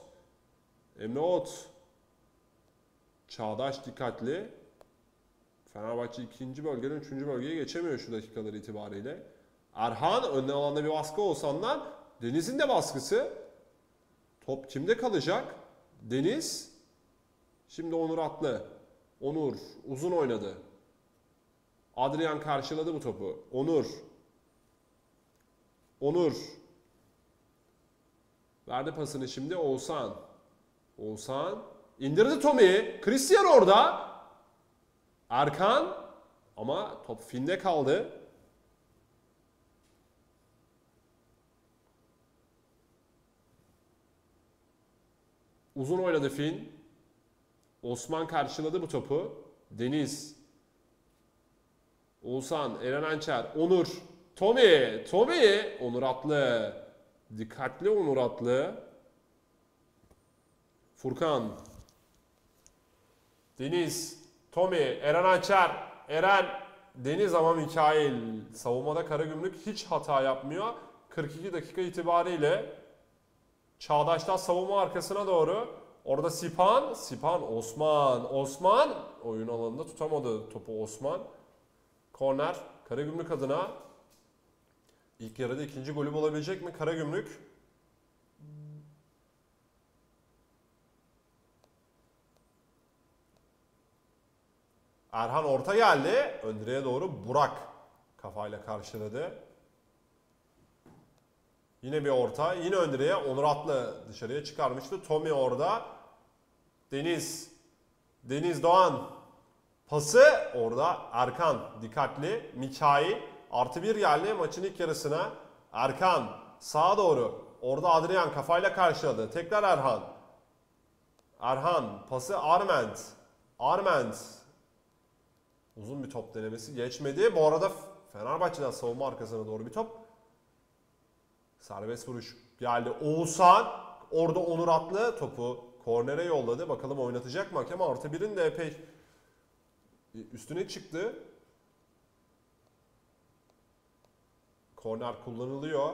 Ot. Çağdaş dikkatli. Fenerbahçe ikinci bölgeden üçüncü bölgeye geçemiyor şu dakikalar itibariyle. Erhan önüne alanda bir baskı Oğuzhan'dan. Deniz'in de baskısı. Top kimde kalacak? Deniz. Şimdi Onur Atlı. Onur uzun oynadı. Adrian karşıladı bu topu. Onur. Verdi pasını şimdi Oğuzhan. İndirdi Tommy. Christian orada. Erkan. Ama top Fin'de kaldı. Uzun oynadı Fin. Osman karşıladı bu topu. Deniz. Oğuzhan, Eren Ançer, Onur, Tommy, Onur Atlı. Dikkatli Onur Atlı. Furkan, Deniz, Tommy, Eren Ançer, Eren, Deniz ama Mikail. Savunmada Karagümrük hiç hata yapmıyor. 42 dakika itibariyle Çağdaş'tan savunma arkasına doğru. Orada Sipan, Osman oyun alanında tutamadı topu Osman. Korner Karagümrük adına. İlk yarıda ikinci golü bulabilecek mi Karagümrük? Erhan orta geldi. Ön direğe doğru Burak kafayla karşıladı. Yine bir orta. Yine ön direğe Onur Atlı dışarıya çıkarmıştı. Tommy orada. Deniz Doğan. Pası orada Erkan dikkatli. Mikail artı bir geldi maçın ilk yarısına. Erkan sağa doğru. Orada Adrian kafayla karşıladı. Tekrar Erhan. Erhan pası Arment. Uzun bir top denemesi geçmedi. Bu arada Fenerbahçe'den savunma arkasına doğru bir top. Serbest vuruş geldi. Oğuzhan orada Onur Atlı topu kornere yolladı. Bakalım oynatacak mı hakem? Artı birin de epey üstüne çıktı. Korner kullanılıyor.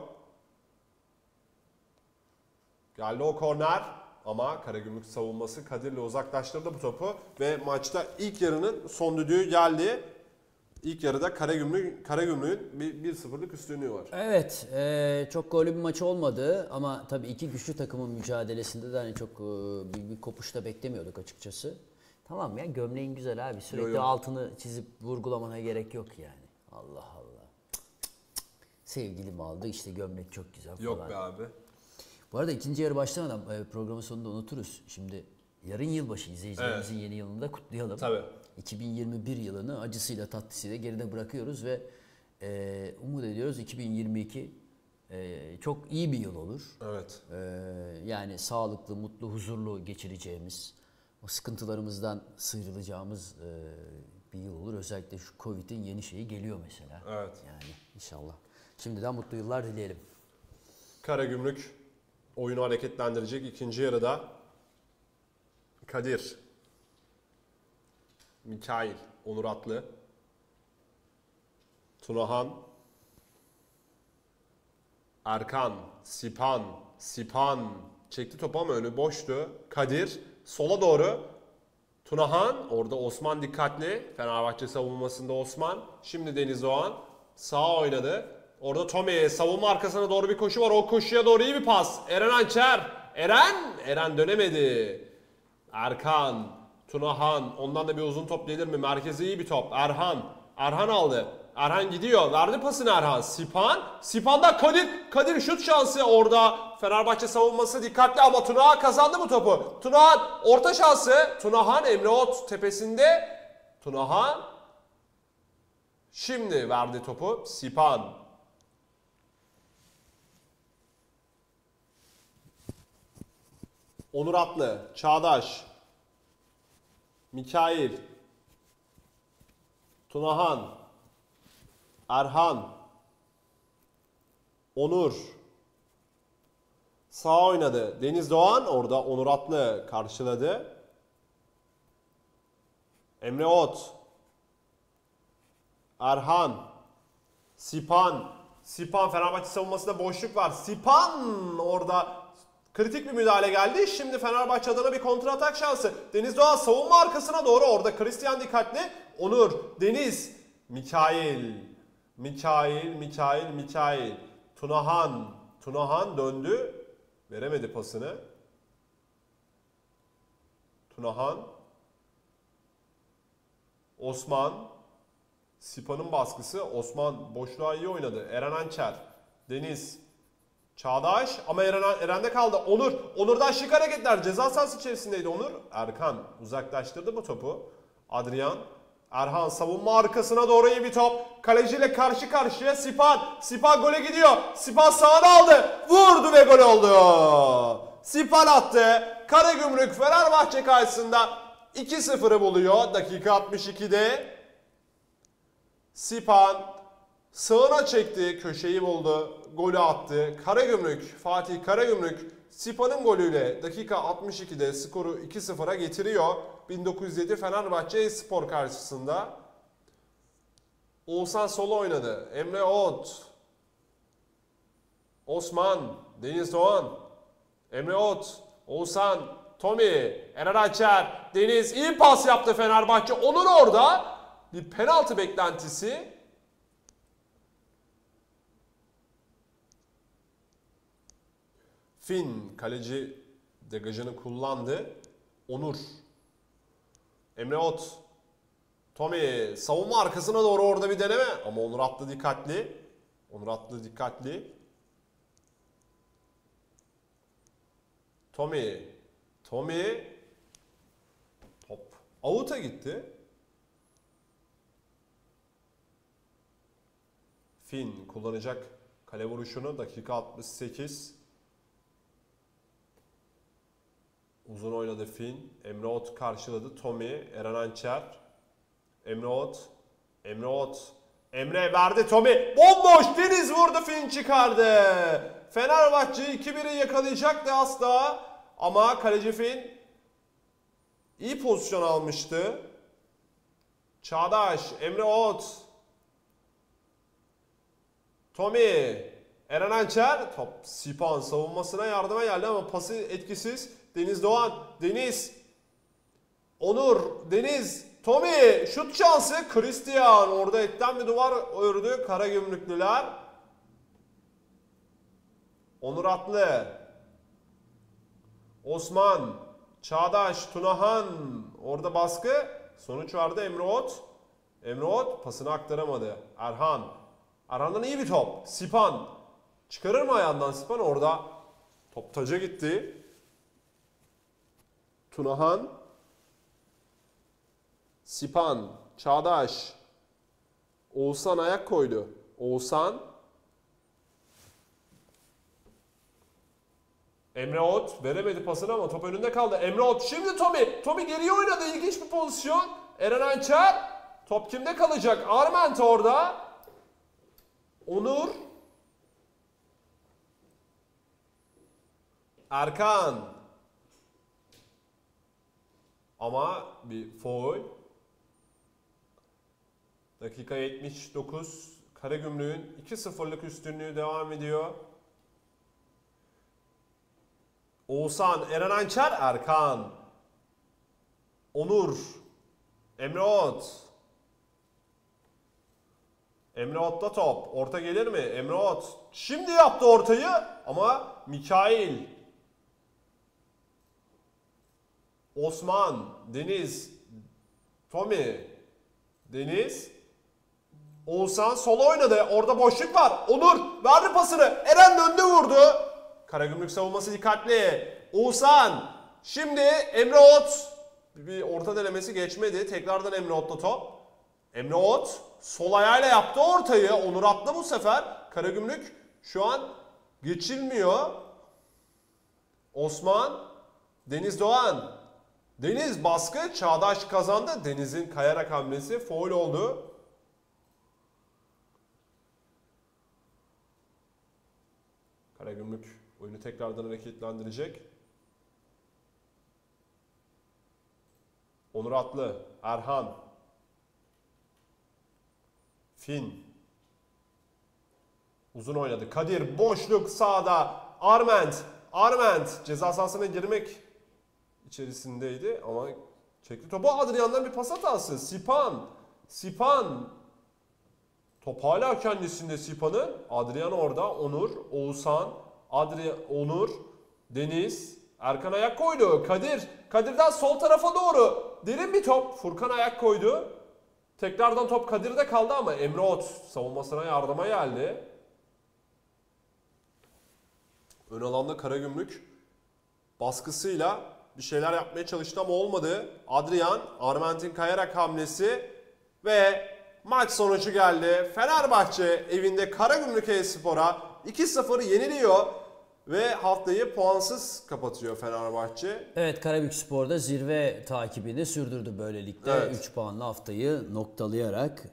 Geldi o korner ama Karagümrük savunması Kadir'le uzaklaştırdı bu topu ve maçta ilk yarının son düdüğü geldi. İlk yarıda Karagümrük'ün bir 1-0'lık üstünlüğü var. Evet, çok gollü bir maç olmadı ama tabii iki güçlü takımın mücadelesinde de hani çok bir kopuş da beklemiyorduk açıkçası. Tamam ya, gömleğin güzel abi, sürekli altını çizip vurgulamana gerek yok yani. Allah Allah. Sevgilim aldı işte, gömlek çok güzel falan. Yok be abi. Bu arada ikinci yarı başlamadan programın sonunda unuturuz. Şimdi yarın yılbaşı, izleyicilerimizin yeni yılını da kutlayalım. Tabii. 2021 yılını acısıyla tatlısıyla geride bırakıyoruz ve umut ediyoruz 2022 çok iyi bir yıl olur. Evet. Yani sağlıklı, mutlu, huzurlu geçireceğimiz, o sıkıntılarımızdan sıyrılacağımız bir yıl olur. Özellikle şu Covid'in yeni şeyi geliyor mesela. Evet. Yani inşallah. Şimdiden mutlu yıllar dileyelim. Karagümrük oyunu hareketlendirecek ikinci yarıda. Kadir, Mikail, Onur Atlı, Tunahan, Erkan, Sipan çekti topu ama önü boştu. Kadir sola doğru. Tunahan orada, Osman dikkatli. Fenerbahçe savunmasında Osman. Şimdi Deniz Doğan sağa oynadı. Orada Tommy savunma arkasına doğru bir koşu var. O koşuya doğru iyi bir pas. Eren Ançer. Eren dönemedi. Erkan, Tunahan, ondan da bir uzun top gelir mi? Merkeze iyi bir top. Erhan aldı. Erhan gidiyor. Verdi pasını Erhan. Sipan'da Kadir şut şansı orada. Fenerbahçe savunması dikkatli ama Tunahan kazandı bu topu. Tunahan orta şansı. Tunahan Emre Ot tepesinde. Tunahan şimdi verdi topu. Sipan. Onur Atlı, Çağdaş, Mikail, Tunahan, Erhan, Onur, sağ oynadı. Deniz Doğan orada Onur Atlı karşıladı. Emre Ot, Erhan, Sipan Fenerbahçe savunmasında boşluk var. Sipan orada kritik bir müdahale geldi. Şimdi Fenerbahçe adına bir kontra atak şansı. Deniz Doğan savunma arkasına doğru. Orada Christian dikkatli. Onur, Deniz, Mikail. Tunahan döndü. Veremedi pasını. Tunahan. Osman. Sipan'ın baskısı. Osman boşluğa iyi oynadı. Eren Ançer. Deniz. Çağdaş ama Eren'de kaldı. Onur'dan şık hareketler. Ceza sahası içerisindeydi Onur. Erkan uzaklaştırdı bu topu. Adrian. Erhan savunma arkasına doğru iyi bir top. Kaleciyle karşı karşıya Sipan gole gidiyor. Sipan sağına aldı. Vurdu ve gol oldu. Sipan attı. Karagümrük Fenerbahçe karşısında 2-0'ı buluyor. Dakika 62'de. Sipan sağına çekti, köşeyi buldu, golü attı. Karagümrük, Fatih Karagümrük Sipan'ın golüyle dakika 62'de skoru 2-0'a getiriyor. 1907 Fenerbahçe Spor karşısında. Oğuzhan sola oynadı. Emre Ot, Osman, Deniz Doğan, Emre Ot, Oğuzhan, Tommy, Eren Açer, Deniz iyi pas yaptı Fenerbahçe. Onur orada bir penaltı beklentisi. Fin kaleci degajını kullandı. Onur, Emre Ot, Tommy savunma arkasına doğru orada bir deneme ama Onur attı dikkatli. Onur attı dikkatli. Tommy top out'a gitti. Fin kullanacak kale vuruşunu dakika 68. Uzun oynadı Fin. Emre Ot karşıladı. Tommy, Eren Ançer. Emre Ot. Emre verdi Tommy. Bomboş Deniz vurdu, Fin çıkardı. Fenerbahçe 2-1'i yakalayacaktı az daha. Ama kaleci Fin iyi pozisyon almıştı. Çağdaş, Emre Ot. Tommy, Eren Ançer. Top Sipan savunmasına yardıma geldi ama pası etkisiz. Deniz Doğan, Deniz. Onur, Deniz. Tommy, şut şansı. Christian orada etten bir duvar ördü Karagümrüklüler. Onur Atlı. Osman, Çağdaş, Tunahan. Orada baskı. Sonuç vardı Emre Ot. Emre Ot pasını aktaramadı. Erhan'dan iyi bir top. Sipan. Çıkarır mı ayağından Sipan? Orada top taca gitti. Tunahan. Sipan. Çağdaş. Oğuzhan ayak koydu. Oğuzhan. Emre Ot veremedi pasını ama top önünde kaldı. Emre Ot şimdi Tommy. Tommy geriye oynadı. İlginç bir pozisyon. Eren Ançer. Top kimde kalacak? Arment orada. Onur. Erkan. Ama bir foul. Dakika 79. Karagümrük'ün 2-0'lık üstünlüğü devam ediyor. Oğuzhan, Eren Ançer, Erkan. Onur. Emre Ot. Emre Ot'ta top. Orta gelir mi? Emre Ot. Şimdi yaptı ortayı ama Mikail. Osman. Deniz. Tommy. Deniz. Oğuzhan sola oynadı. Orada boşluk var. Onur verdi pasını. Eren döndü vurdu. Karagümrük savunması dikkatli. Oğuzhan. Şimdi Emre Ot. Bir orta denemesi geçmedi. Tekrardan Emre Ot'ta top. Emre Ot sol ayağıyla yaptı ortayı. Onur Atlı bu sefer. Karagümrük şu an geçilmiyor. Osman. Deniz Doğan. Deniz baskı. Çağdaş kazandı. Deniz'in kayarak hamlesi faul oldu. Karagümrük oyunu tekrardan hareketlendirecek. Onur Atlı, Erhan, Fin. Uzun oynadı. Kadir boşluk sağda. Arment ceza sahasına girmek içerisindeydi ama çekti topu. Adrian'dan bir pas hatası. Sipan. Top hala kendisinde Sipan'ın. Adrian orada. Onur, Oğuzhan, Onur, Deniz. Erkan ayak koydu. Kadir'den sol tarafa doğru. Derin bir top. Furkan ayak koydu. Tekrardan top Kadir'de kaldı ama Emre Ot savunmasına yardıma geldi. Ön alanda Karagümrük baskısıyla bir şeyler yapmaya çalıştı ama olmadı. Adrian, Arment'in kayarak hamlesi ve maç sonucu geldi. Fenerbahçe evinde Karagümrük Espor'a 2-0 yeniliyor. Ve haftayı puansız kapatıyor Fenerbahçe. Evet, Karabükspor'da zirve takibini sürdürdü böylelikle. Evet. 3 puanla haftayı noktalayarak.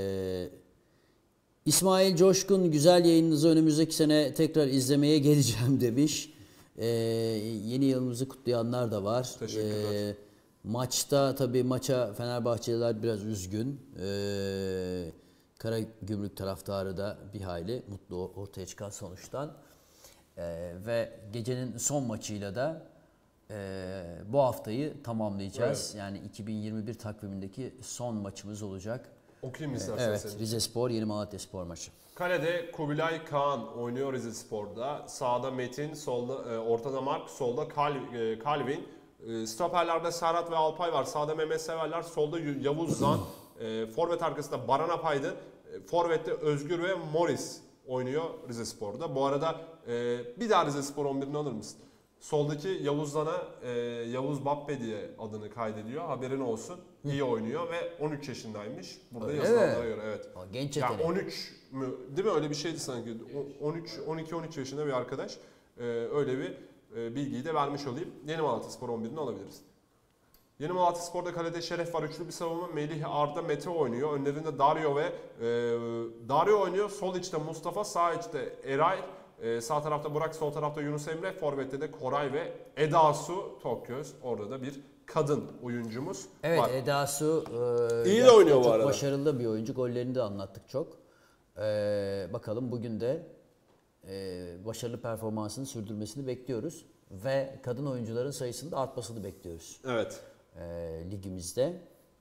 İsmail Coşkun, güzel yayınınızı önümüzdeki sene tekrar izlemeye geleceğim demiş. Yeni yılımızı kutlayanlar da var. Teşekkürler. Maçta tabii maça Fenerbahçeliler biraz üzgün. Karagümrük taraftarı da bir hayli mutlu ortaya çıkan sonuçtan. Ve gecenin son maçıyla da bu haftayı tamamlayacağız. Evet. Yani 2021 takvimindeki son maçımız olacak. Okuyayım istersen Evet, seni. Rizespor, Yeni Malatyaspor maçı. Kalede Kubilay Kaan oynuyor Rizespor'da. Sağda Metin, solda ortada Mark, solda Calvin. Stoperlerde Serhat ve Alpay var. Sağda Mehmet Severler, solda Yavuz Zan. Forvet arkasında Baran Apaydın. Forvet'te Özgür ve Morris oynuyor Rizespor'da. Bu arada bir daha Rizespor 11'ini alır mısın? Soldaki Yavuz Zan'a Yavuz Bappe diye adını kaydediyor. Haberin olsun. İyi oynuyor ve 13 yaşındaymış. Burada Öyle yazılanlara mi? göre evet. Genç Ya yetenek. 13 mü? Değil mi? Öyle bir şeydi sanki. 12-13 yaşında bir arkadaş. Öyle bir bilgiyi de vermiş olayım. Yeni Malatyaspor 11'ini alabiliriz. Yeni Malatyaspor'da kalede Şeref var. Üçlü bir savunma. Melih, Arda, Mete oynuyor. Önlerinde Dario ve Dario oynuyor. Sol içte Mustafa, sağ içte Eray. Sağ tarafta Burak, sol tarafta Yunus Emre. Forvet'te de Koray ve Eda Su Tokgöz. Orada da bir kadın oyuncumuz Evet, var. Eda Su İyi de oynuyor bu çok arada. başarılı bir oyuncu. Gollerini de anlattık çok. Bakalım bugün de başarılı performansını sürdürmesini bekliyoruz. Ve kadın oyuncuların sayısının da artmasını bekliyoruz. Evet. Ligimizde.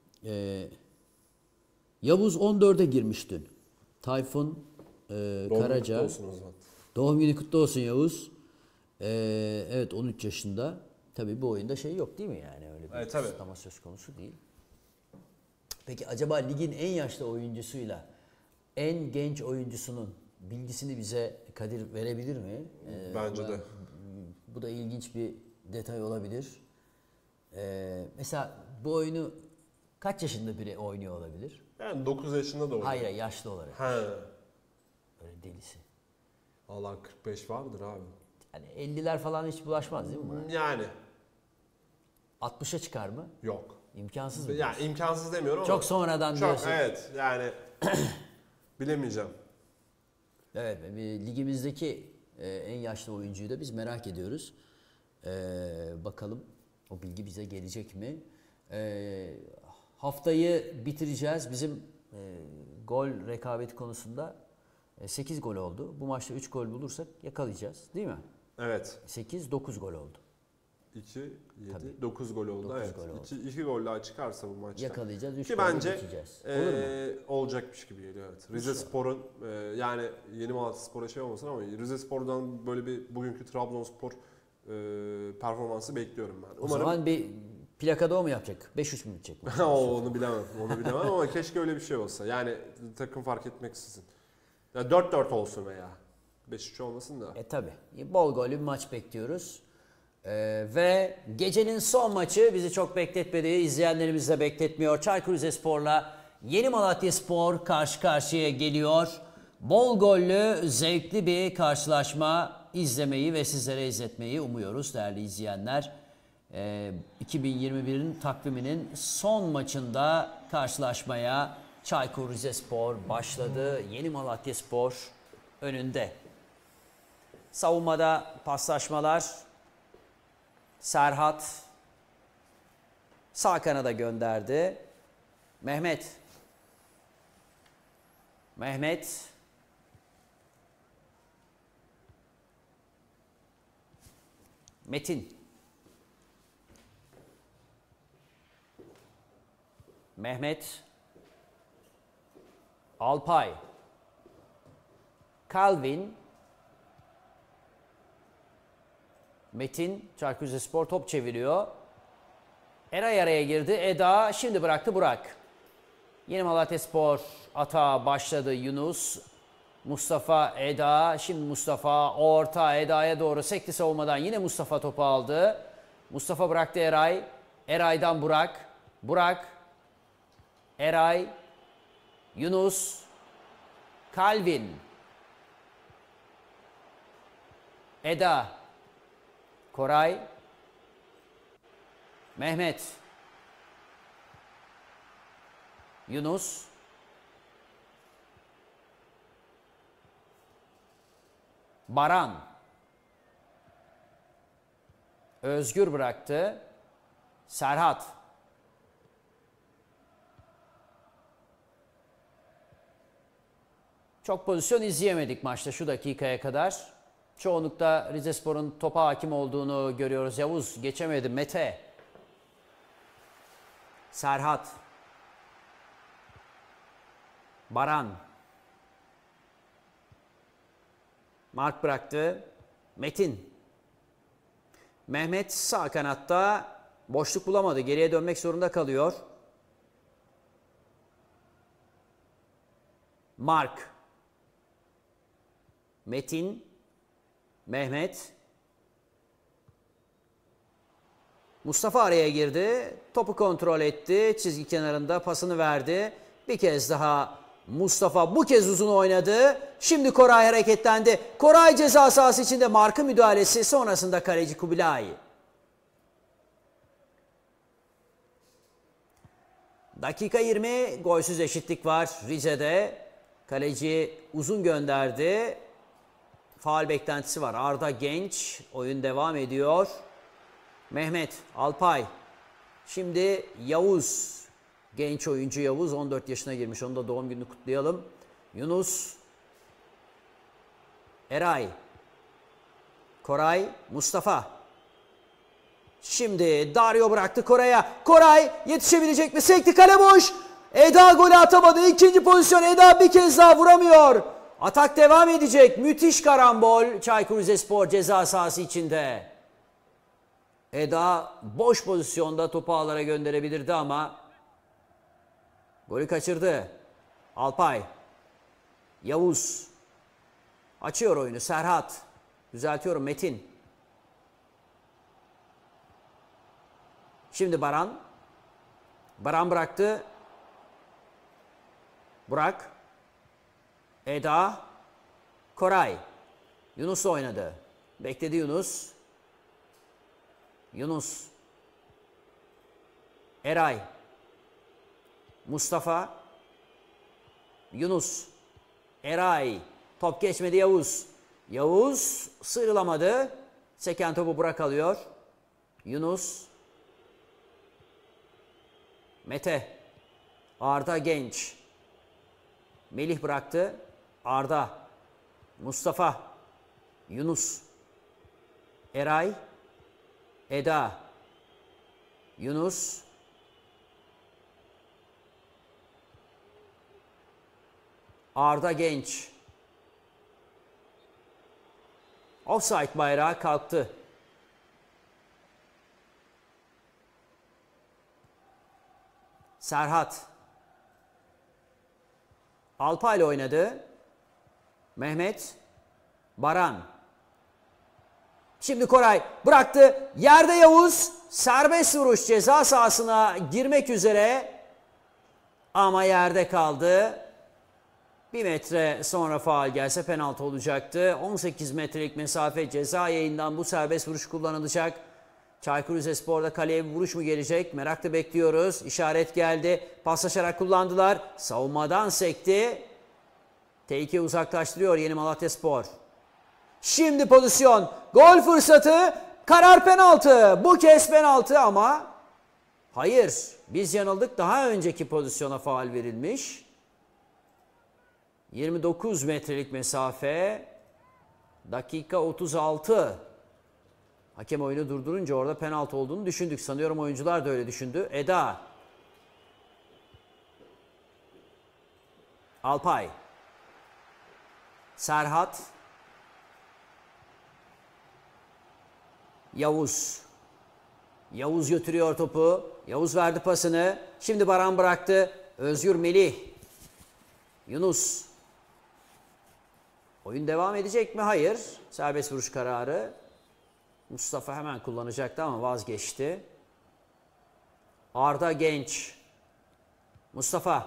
Yavuz 14'e girmiş dün. Tayfun Karaca. Olsun o zaman. Doğum günü kutlu olsun Yavuz. Evet, 13 yaşında. Tabii bu oyunda şey yok değil mi yani? Öyle bir Evet, tabii. kısıtlama söz konusu değil. Peki acaba ligin en yaşlı oyuncusuyla en genç oyuncusunun bilgisini bize Kadir verebilir mi? Bence de. Bu da ilginç bir detay olabilir. Mesela bu oyunu kaç yaşında biri oynuyor olabilir? Yani 9 yaşında da oynuyor. Hayır, yaşlı olarak. He. Öyle delisi. Allah 45 vardır abi. Yani 50'ler falan hiç bulaşmaz değil mi buna? Yani 60'a çıkar mı? yok. İmkansız mı? Yani imkansız demiyorum ama. Çok sonradan Çok, diyorsun. evet yani bilemeyeceğim. Evet, ligimizdeki en yaşlı oyuncuyu da biz merak ediyoruz. Bakalım o bilgi bize gelecek mi? Haftayı bitireceğiz. Bizim gol rekabeti konusunda 8 gol oldu. Bu maçta 3 gol bulursak yakalayacağız değil mi? Evet. 8-9 gol oldu. 2, 7, Tabii. 9 gol oldu. 9 evet. gol oldu. 2 gol daha çıkarsa bu maçta. Yakalayacağız, 3 Ki gol bence geçeceğiz. Olur mu? olacakmış gibi geliyor. Evet. Rizespor'un yani Yeni Malatyaspor'a şey olmasın ama Rizespor'dan böyle bir bugünkü Trabzonspor performansı bekliyorum ben. O zaman bir plakada o mu yapacak? 5-3 mü bitecek? Onu bilemem. Onu bilemem ama keşke öyle bir şey olsa. Yani takım fark etmeksizin. Ya 4-4 olsun veya 5-3 olmasın da. Tabi. Bol gollü bir maç bekliyoruz. Ve gecenin son maçı bizi çok bekletmedi. İzleyenlerimiz de bekletmiyor. Çaykur Rizespor'la Yeni Malatyaspor karşı karşıya geliyor. Bol gollü, zevkli bir karşılaşma izlemeyi ve sizlere izletmeyi umuyoruz değerli izleyenler. 2021'in takviminin son maçında karşılaşmaya Çaykur Rizespor başladı. Yeni Malatyaspor önünde. Savunmada paslaşmalar. Serhat sağ kanada gönderdi. Mehmet Metin Mehmet Alpay Calvin Metin, Çaykur Rizespor top çeviriyor. Eray araya girdi. Eda şimdi bıraktı Burak. Yeni Malatyaspor atağa başladı Yunus. Mustafa, Eda. Şimdi Mustafa orta Eda'ya doğru sekti savunmadan. Yine Mustafa topu aldı. Mustafa bıraktı Eray. Eray'dan Burak. Burak. Eray. Yunus. Calvin. Eda. Koray. Mehmet. Yunus. Baran. Özgür bıraktı. Serhat. Çok pozisyon izleyemedik maçta şu dakikaya kadar. Çoğunlukla Rizespor'un topa hakim olduğunu görüyoruz. Yavuz geçemedi. Mete. Serhat. Baran. Mark bıraktı. Metin. Mehmet sağ kanatta boşluk bulamadı. Geriye dönmek zorunda kalıyor. Mark. Metin. Mehmet. Mustafa araya girdi. Topu kontrol etti. Çizgi kenarında pasını verdi. Bir kez daha Mustafa bu kez uzun oynadı. Şimdi Koray hareketlendi. Koray ceza sahası içinde Mark'ın müdahalesi, sonrasında kaleci Kubilay. Dakika 20, golsüz eşitlik var Rize'de. Kaleci uzun gönderdi. Faul beklentisi var. Arda Genç. Oyun devam ediyor. Mehmet, Alpay. Şimdi Yavuz. Genç oyuncu Yavuz. 14 yaşına girmiş. Onun da doğum gününü kutlayalım. Yunus. Eray. Koray. Mustafa. Şimdi Dario bıraktı Koray'a. Koray yetişebilecek mi? Sekti, kale boş. Eda golü atamadı. İkinci pozisyon. Eda bir kez daha vuramıyor. Atak devam edecek. Müthiş karambol. Çaykur Rizespor ceza sahası içinde. Eda boş pozisyonda topu ağlara gönderebilirdi ama golü kaçırdı. Alpay. Yavuz. Açıyor oyunu. Serhat. Düzeltiyorum, Metin. Şimdi Baran. Baran bıraktı. Burak. Eda. Koray. Yunus oynadı. Bekledi Yunus. Yunus. Eray. Mustafa. Yunus. Eray. Top geçmedi Yavuz. Yavuz sıyrılamadı. Seken topu Burak alıyor. Yunus. Mete. Arda Genç. Melih bıraktı. Arda. Mustafa. Yunus. Eray. Eda. Yunus. Arda Genç. Offside bayrağı kalktı. Serhat. Alpay ile oynadı. Mehmet. Baran. Şimdi Koray bıraktı. Yerde Yavuz. Serbest vuruş, ceza sahasına girmek üzere. Ama yerde kaldı. 1 metre sonra faul gelse penaltı olacaktı. 18 metrelik mesafe, ceza yayından bu serbest vuruş kullanılacak. Çaykur Rizespor'da kaleye bir vuruş mu gelecek? Merakla bekliyoruz. İşaret geldi. Paslaşarak kullandılar. Savunmadan sekti. Tehlike uzaklaştırıyor Yeni Malatyaspor. Şimdi pozisyon. Gol fırsatı. Karar penaltı. Bu kez penaltı ama hayır. Biz yanıldık. Daha önceki pozisyona faul verilmiş. 29 metrelik mesafe. Dakika 36. Hakem oyunu durdurunca orada penaltı olduğunu düşündük. Sanıyorum oyuncular da öyle düşündü. Eda. Alpay. Serhat. Yavuz. Yavuz götürüyor topu. Yavuz verdi pasını. Şimdi Baran bıraktı. Özgür, Melih. Yunus. Oyun devam edecek mi? Hayır. Serbest vuruş kararı. Mustafa hemen kullanacaktı ama vazgeçti. Arda Genç. Mustafa.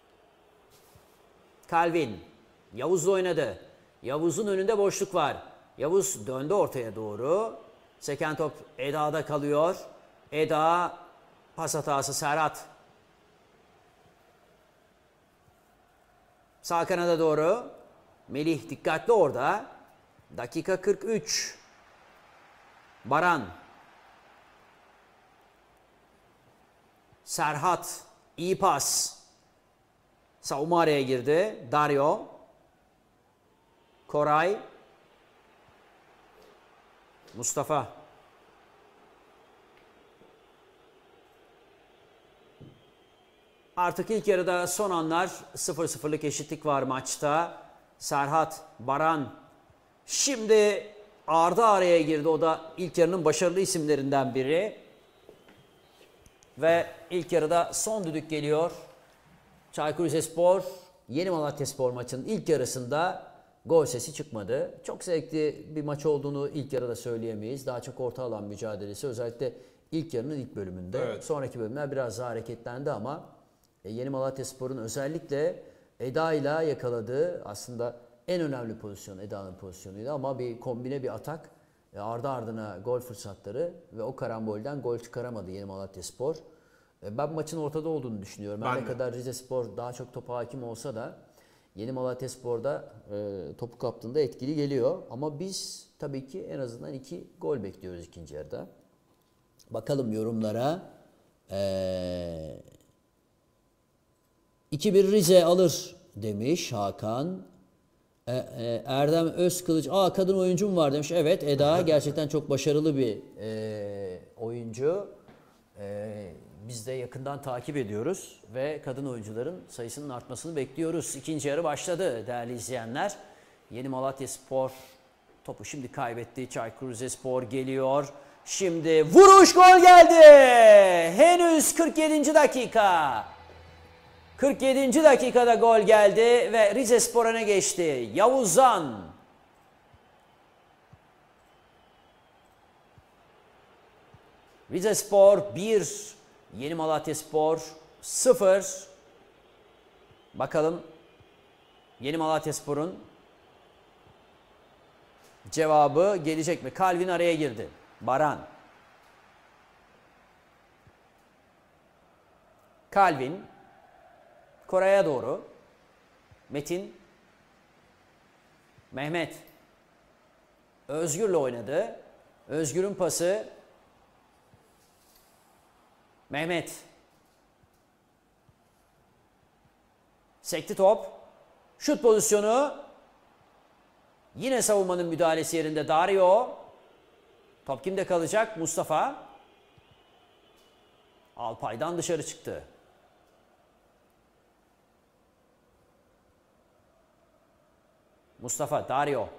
Calvin. Yavuz'la oynadı. Yavuz'un önünde boşluk var. Yavuz döndü ortaya doğru. Seken top Eda'da kalıyor. Eda pas hatası Serhat. Sağ kanada doğru. Melih dikkatli orada. Dakika 43. Baran. Serhat. İyi pas. Savunma araya girdi. Dario. Koray. Mustafa. Artık ilk yarıda son anlar 0-0'lık eşitlik var maçta. Serhat, Baran. Şimdi Arda araya girdi. O da ilk yarının başarılı isimlerinden biri. Ve ilk yarıda son düdük geliyor. Çaykur Rizespor, Yeni Malatyaspor maçının ilk yarısında gol sesi çıkmadı. Çok zevkli bir maç olduğunu ilk yarıda söyleyemeyiz. Daha çok orta alan mücadelesi, özellikle ilk yarının ilk bölümünde. Evet. Sonraki bölümler biraz daha hareketlendi ama Yeni Malatyaspor'un özellikle Eda ile yakaladığı aslında en önemli pozisyon Eda'nın pozisyonuydu ama bir kombine bir atak, ardı ardına gol fırsatları ve o karambolden gol çıkaramadı Yeni Malatyaspor. Ben maçın ortada olduğunu düşünüyorum. Ne kadar Rizespor daha çok topa hakim olsa da Yeni Malatyaspor'da topu kaptığında etkili geliyor. Ama biz tabii ki en azından 2 gol bekliyoruz ikinci yarıda. Bakalım yorumlara. 2-1 Rize alır demiş Hakan. Erdem Özkılıç. Kadın oyuncum var demiş. Evet, Eda gerçekten çok başarılı bir oyuncu. Biz de yakından takip ediyoruz ve kadın oyuncuların sayısının artmasını bekliyoruz. İkinci yarı başladı değerli izleyenler. Yeni Malatyaspor topu şimdi kaybetti. Çaykur Rizespor geliyor. Şimdi vuruş, gol geldi. Henüz 47. dakika. 47. dakikada gol geldi ve Rizespor öne geçti. Yavuzhan. Rizespor 1, Yeni Malatyaspor 0. Bakalım Yeni Malatyaspor'un cevabı gelecek mi? Calvin araya girdi. Baran. Calvin. Koray'a doğru. Metin. Mehmet. Özgür'le oynadı. Özgür'ün pası. Mehmet. Sekti top. Şut pozisyonu. Yine savunmanın müdahalesi yerinde Dario. Top kimde kalacak? Mustafa. Alpay'dan dışarı çıktı. Mustafa, Dario.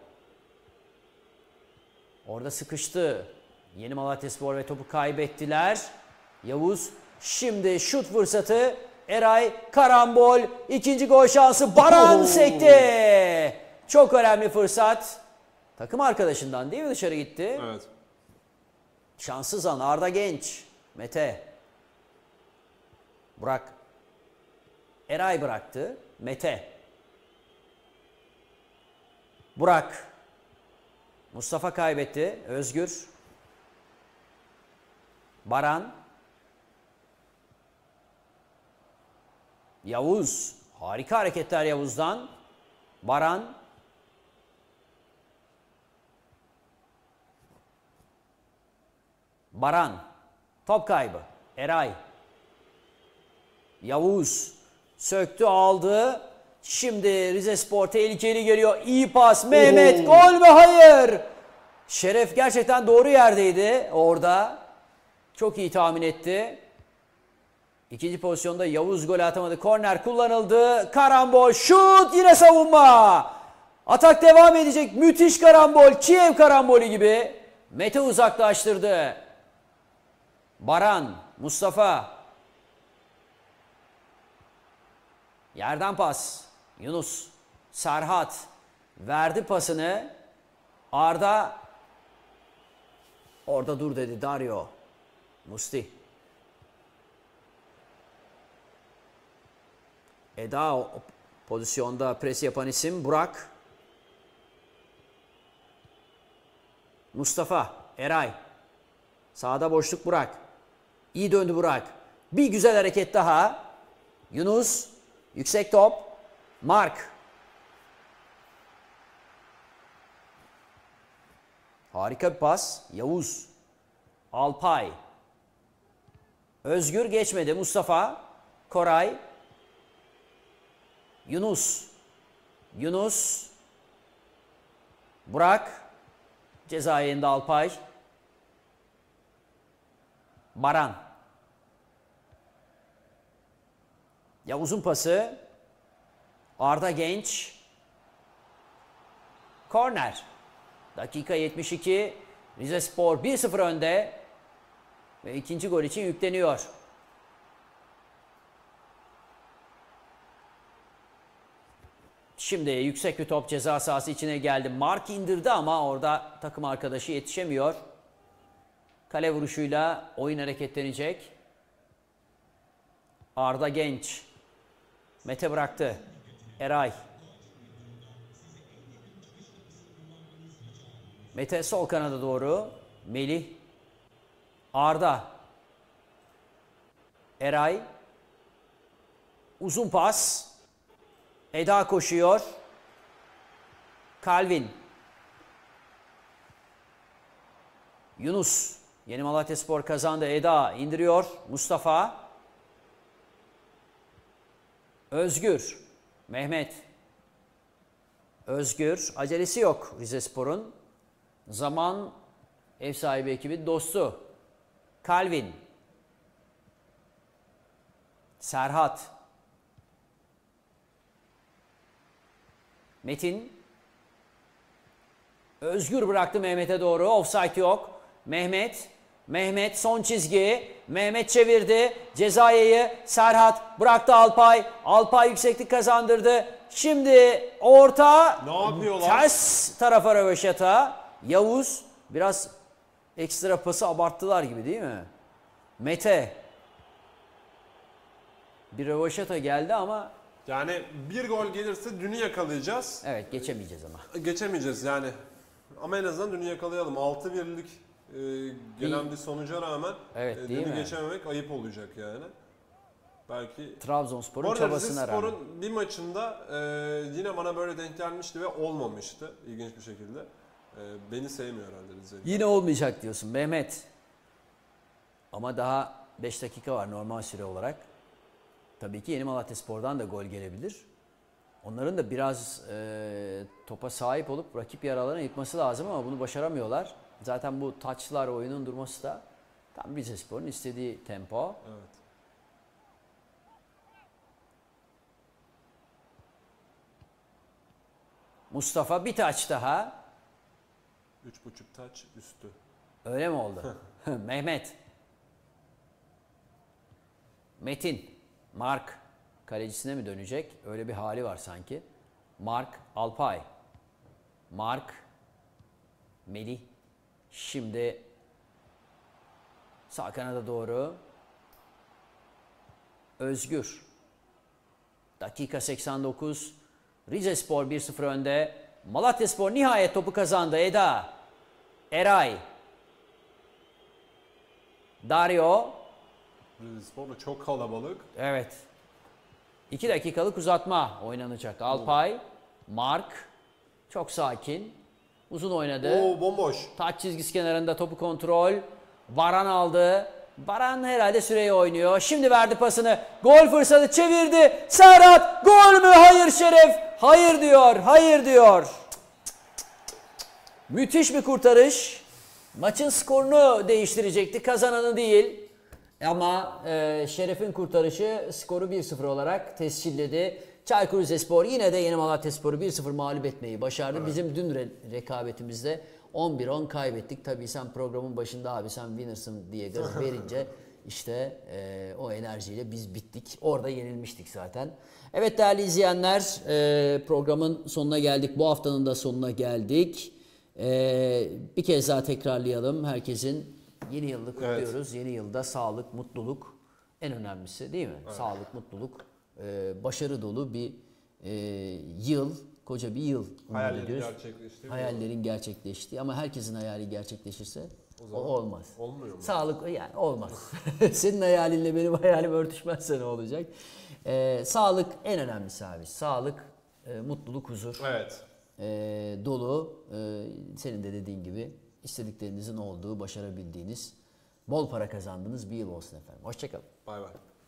Orada sıkıştı. Yeni Malatyaspor ve topu kaybettiler. Yavuz şimdi şut fırsatı. Eray, karambol, ikinci gol şansı. Baran sekti. Çok önemli fırsat. Takım arkadaşından değil mi dışarı gitti? Evet. Şanssız an. Arda Genç. Mete. Burak. Eray bıraktı. Mete. Burak. Mustafa kaybetti. Özgür. Baran. Yavuz. Harika hareketler Yavuz'dan. Baran. Baran. Top kaybı. Eray. Yavuz. Söktü, aldı. Şimdi Rizespor tehlikeli geliyor. İyi pas. Mehmet. Gol mü? Hayır. Şeref gerçekten doğru yerdeydi orada. Çok iyi tahmin etti. İkinci pozisyonda Yavuz gol atamadı. Korner kullanıldı. Karambol. Şut. Yine savunma. Atak devam edecek. Müthiş karambol. Kiev karambolü gibi. Mete uzaklaştırdı. Baran. Mustafa. Yerden pas. Yunus. Serhat. Verdi pasını. Arda. Orada dur dedi Dario. Musti. Eda o pozisyonda pres yapan isim. Burak. Mustafa, Eray. Sağda boşluk Burak. İyi döndü Burak. Bir güzel hareket daha. Yunus. Yüksek top. Mark. Harika bir pas. Yavuz. Alpay. Özgür geçmedi. Mustafa. Koray. Yunus. Yunus. Burak. Ceza yayında Alpay. Baran. Yavuz'un pası. Arda Genç. Korner. Dakika 72. Rizespor 1-0 önde. Ve ikinci gol için yükleniyor. Şimdi yüksek bir top ceza sahası içine geldi. Mark indirdi ama orada takım arkadaşı yetişemiyor. Kale vuruşuyla oyun hareketlenecek. Arda Genç. Mete bıraktı. Eray. Mete sol kanada doğru. Melih. Arda. Eray. Uzun pas. Eda koşuyor. Calvin. Yunus. Yeni Malatyaspor kazandı. Eda indiriyor. Mustafa. Özgür. Mehmet. Özgür. Acelesi yok Rizespor'un. Zaman ev sahibi ekibin dostu. Calvin. Serhat. Metin. Özgür bıraktı Mehmet'e doğru. Offside yok. Mehmet. Mehmet son çizgi. Mehmet çevirdi. Cezayı Serhat bıraktı Alpay. Alpay yükseklik kazandırdı. Şimdi orta. Ne yapıyorlar? Ters tarafa röveşata. Yavuz biraz ekstra pası abarttılar gibi değil mi? Mete. Bir röveşata geldi ama Yani bir gol gelirse dünü yakalayacağız. evet geçemeyeceğiz ama. Geçemeyeceğiz yani. Ama en azından dünü yakalayalım. 6-1'lik gelen bir sonuca rağmen Evet, değil dünü mi? geçememek ayıp olacak yani. Belki Bu Trabzonspor'un arada çabasına rağmen. Rizespor'un bir maçında yine bana böyle denk gelmişti ve olmamıştı ilginç bir şekilde. Beni sevmiyor herhalde Rize. Yine olmayacak diyorsun Mehmet. Ama daha 5 dakika var normal süre olarak. Tabii ki Yeni Malatyaspor'dan da gol gelebilir. Onların da biraz topa sahip olup rakip yaralarına yıkması lazım ama bunu başaramıyorlar. Zaten bu taçlar oyunun durması da tam Rizespor'un istediği tempo. Evet. Mustafa bir taç daha. 3.5 taç üstü. Öyle mi oldu? Mehmet. Metin. Mark. Kalecisine mi dönecek? Öyle bir hali var sanki. Mark. Alpay. Mark. Melih. Şimdi sağ kanada doğru. Özgür. Dakika 89. Rizespor 1-0 önde. Malatyaspor nihayet topu kazandı. Eda. Eray. Dario. Rizespor da çok kalabalık. Evet. 2 dakikalık uzatma oynanacak. Alpay. Mark. Çok sakin. Uzun oynadı. Oo bomboş. Taç çizgisi kenarında topu kontrol. Baran aldı. Baran herhalde süreyi oynuyor. Şimdi verdi pasını. Gol fırsatı çevirdi. Serhat gol mü? Hayır Şeref. Hayır diyor. Hayır diyor. Müthiş bir kurtarış. Maçın skorunu değiştirecekti. Kazananı değil. Ama Şeref'in kurtarışı skoru 1-0 olarak tescilledi. Çaykur Rizespor yine de Yeni Malatyaspor'u 1-0 mağlup etmeyi başardı. Evet. Bizim dün rekabetimizde 11-10 kaybettik. Tabii sen programın başında abi sen winners'ın diye gaz verince işte o enerjiyle biz bittik. Orada yenilmiştik zaten. Evet değerli izleyenler programın sonuna geldik. Bu haftanın da sonuna geldik. Bir kez daha tekrarlayalım. Herkesin yeni yılını kutluyoruz. Evet. Yeni yılda sağlık, mutluluk en önemlisi değil mi? Evet. Sağlık, mutluluk, başarı dolu bir yıl koca bir yıl umut Hayallerin ediyoruz. gerçekleşti. Hayallerin gerçekleşti ama herkesin hayali gerçekleşirse O o zaman olmaz. olmuyor mu? Sağlık yani olmaz. Senin hayalinle benim hayalim örtüşmezse ne olacak? Sağlık en önemlisi abi. Sağlık, mutluluk, huzur. Evet. Dolu, senin de dediğin gibi istediklerinizin olduğu, başarabildiğiniz, bol para kazandığınız bir yıl olsun efendim. Hoşçakalın. Bay bay.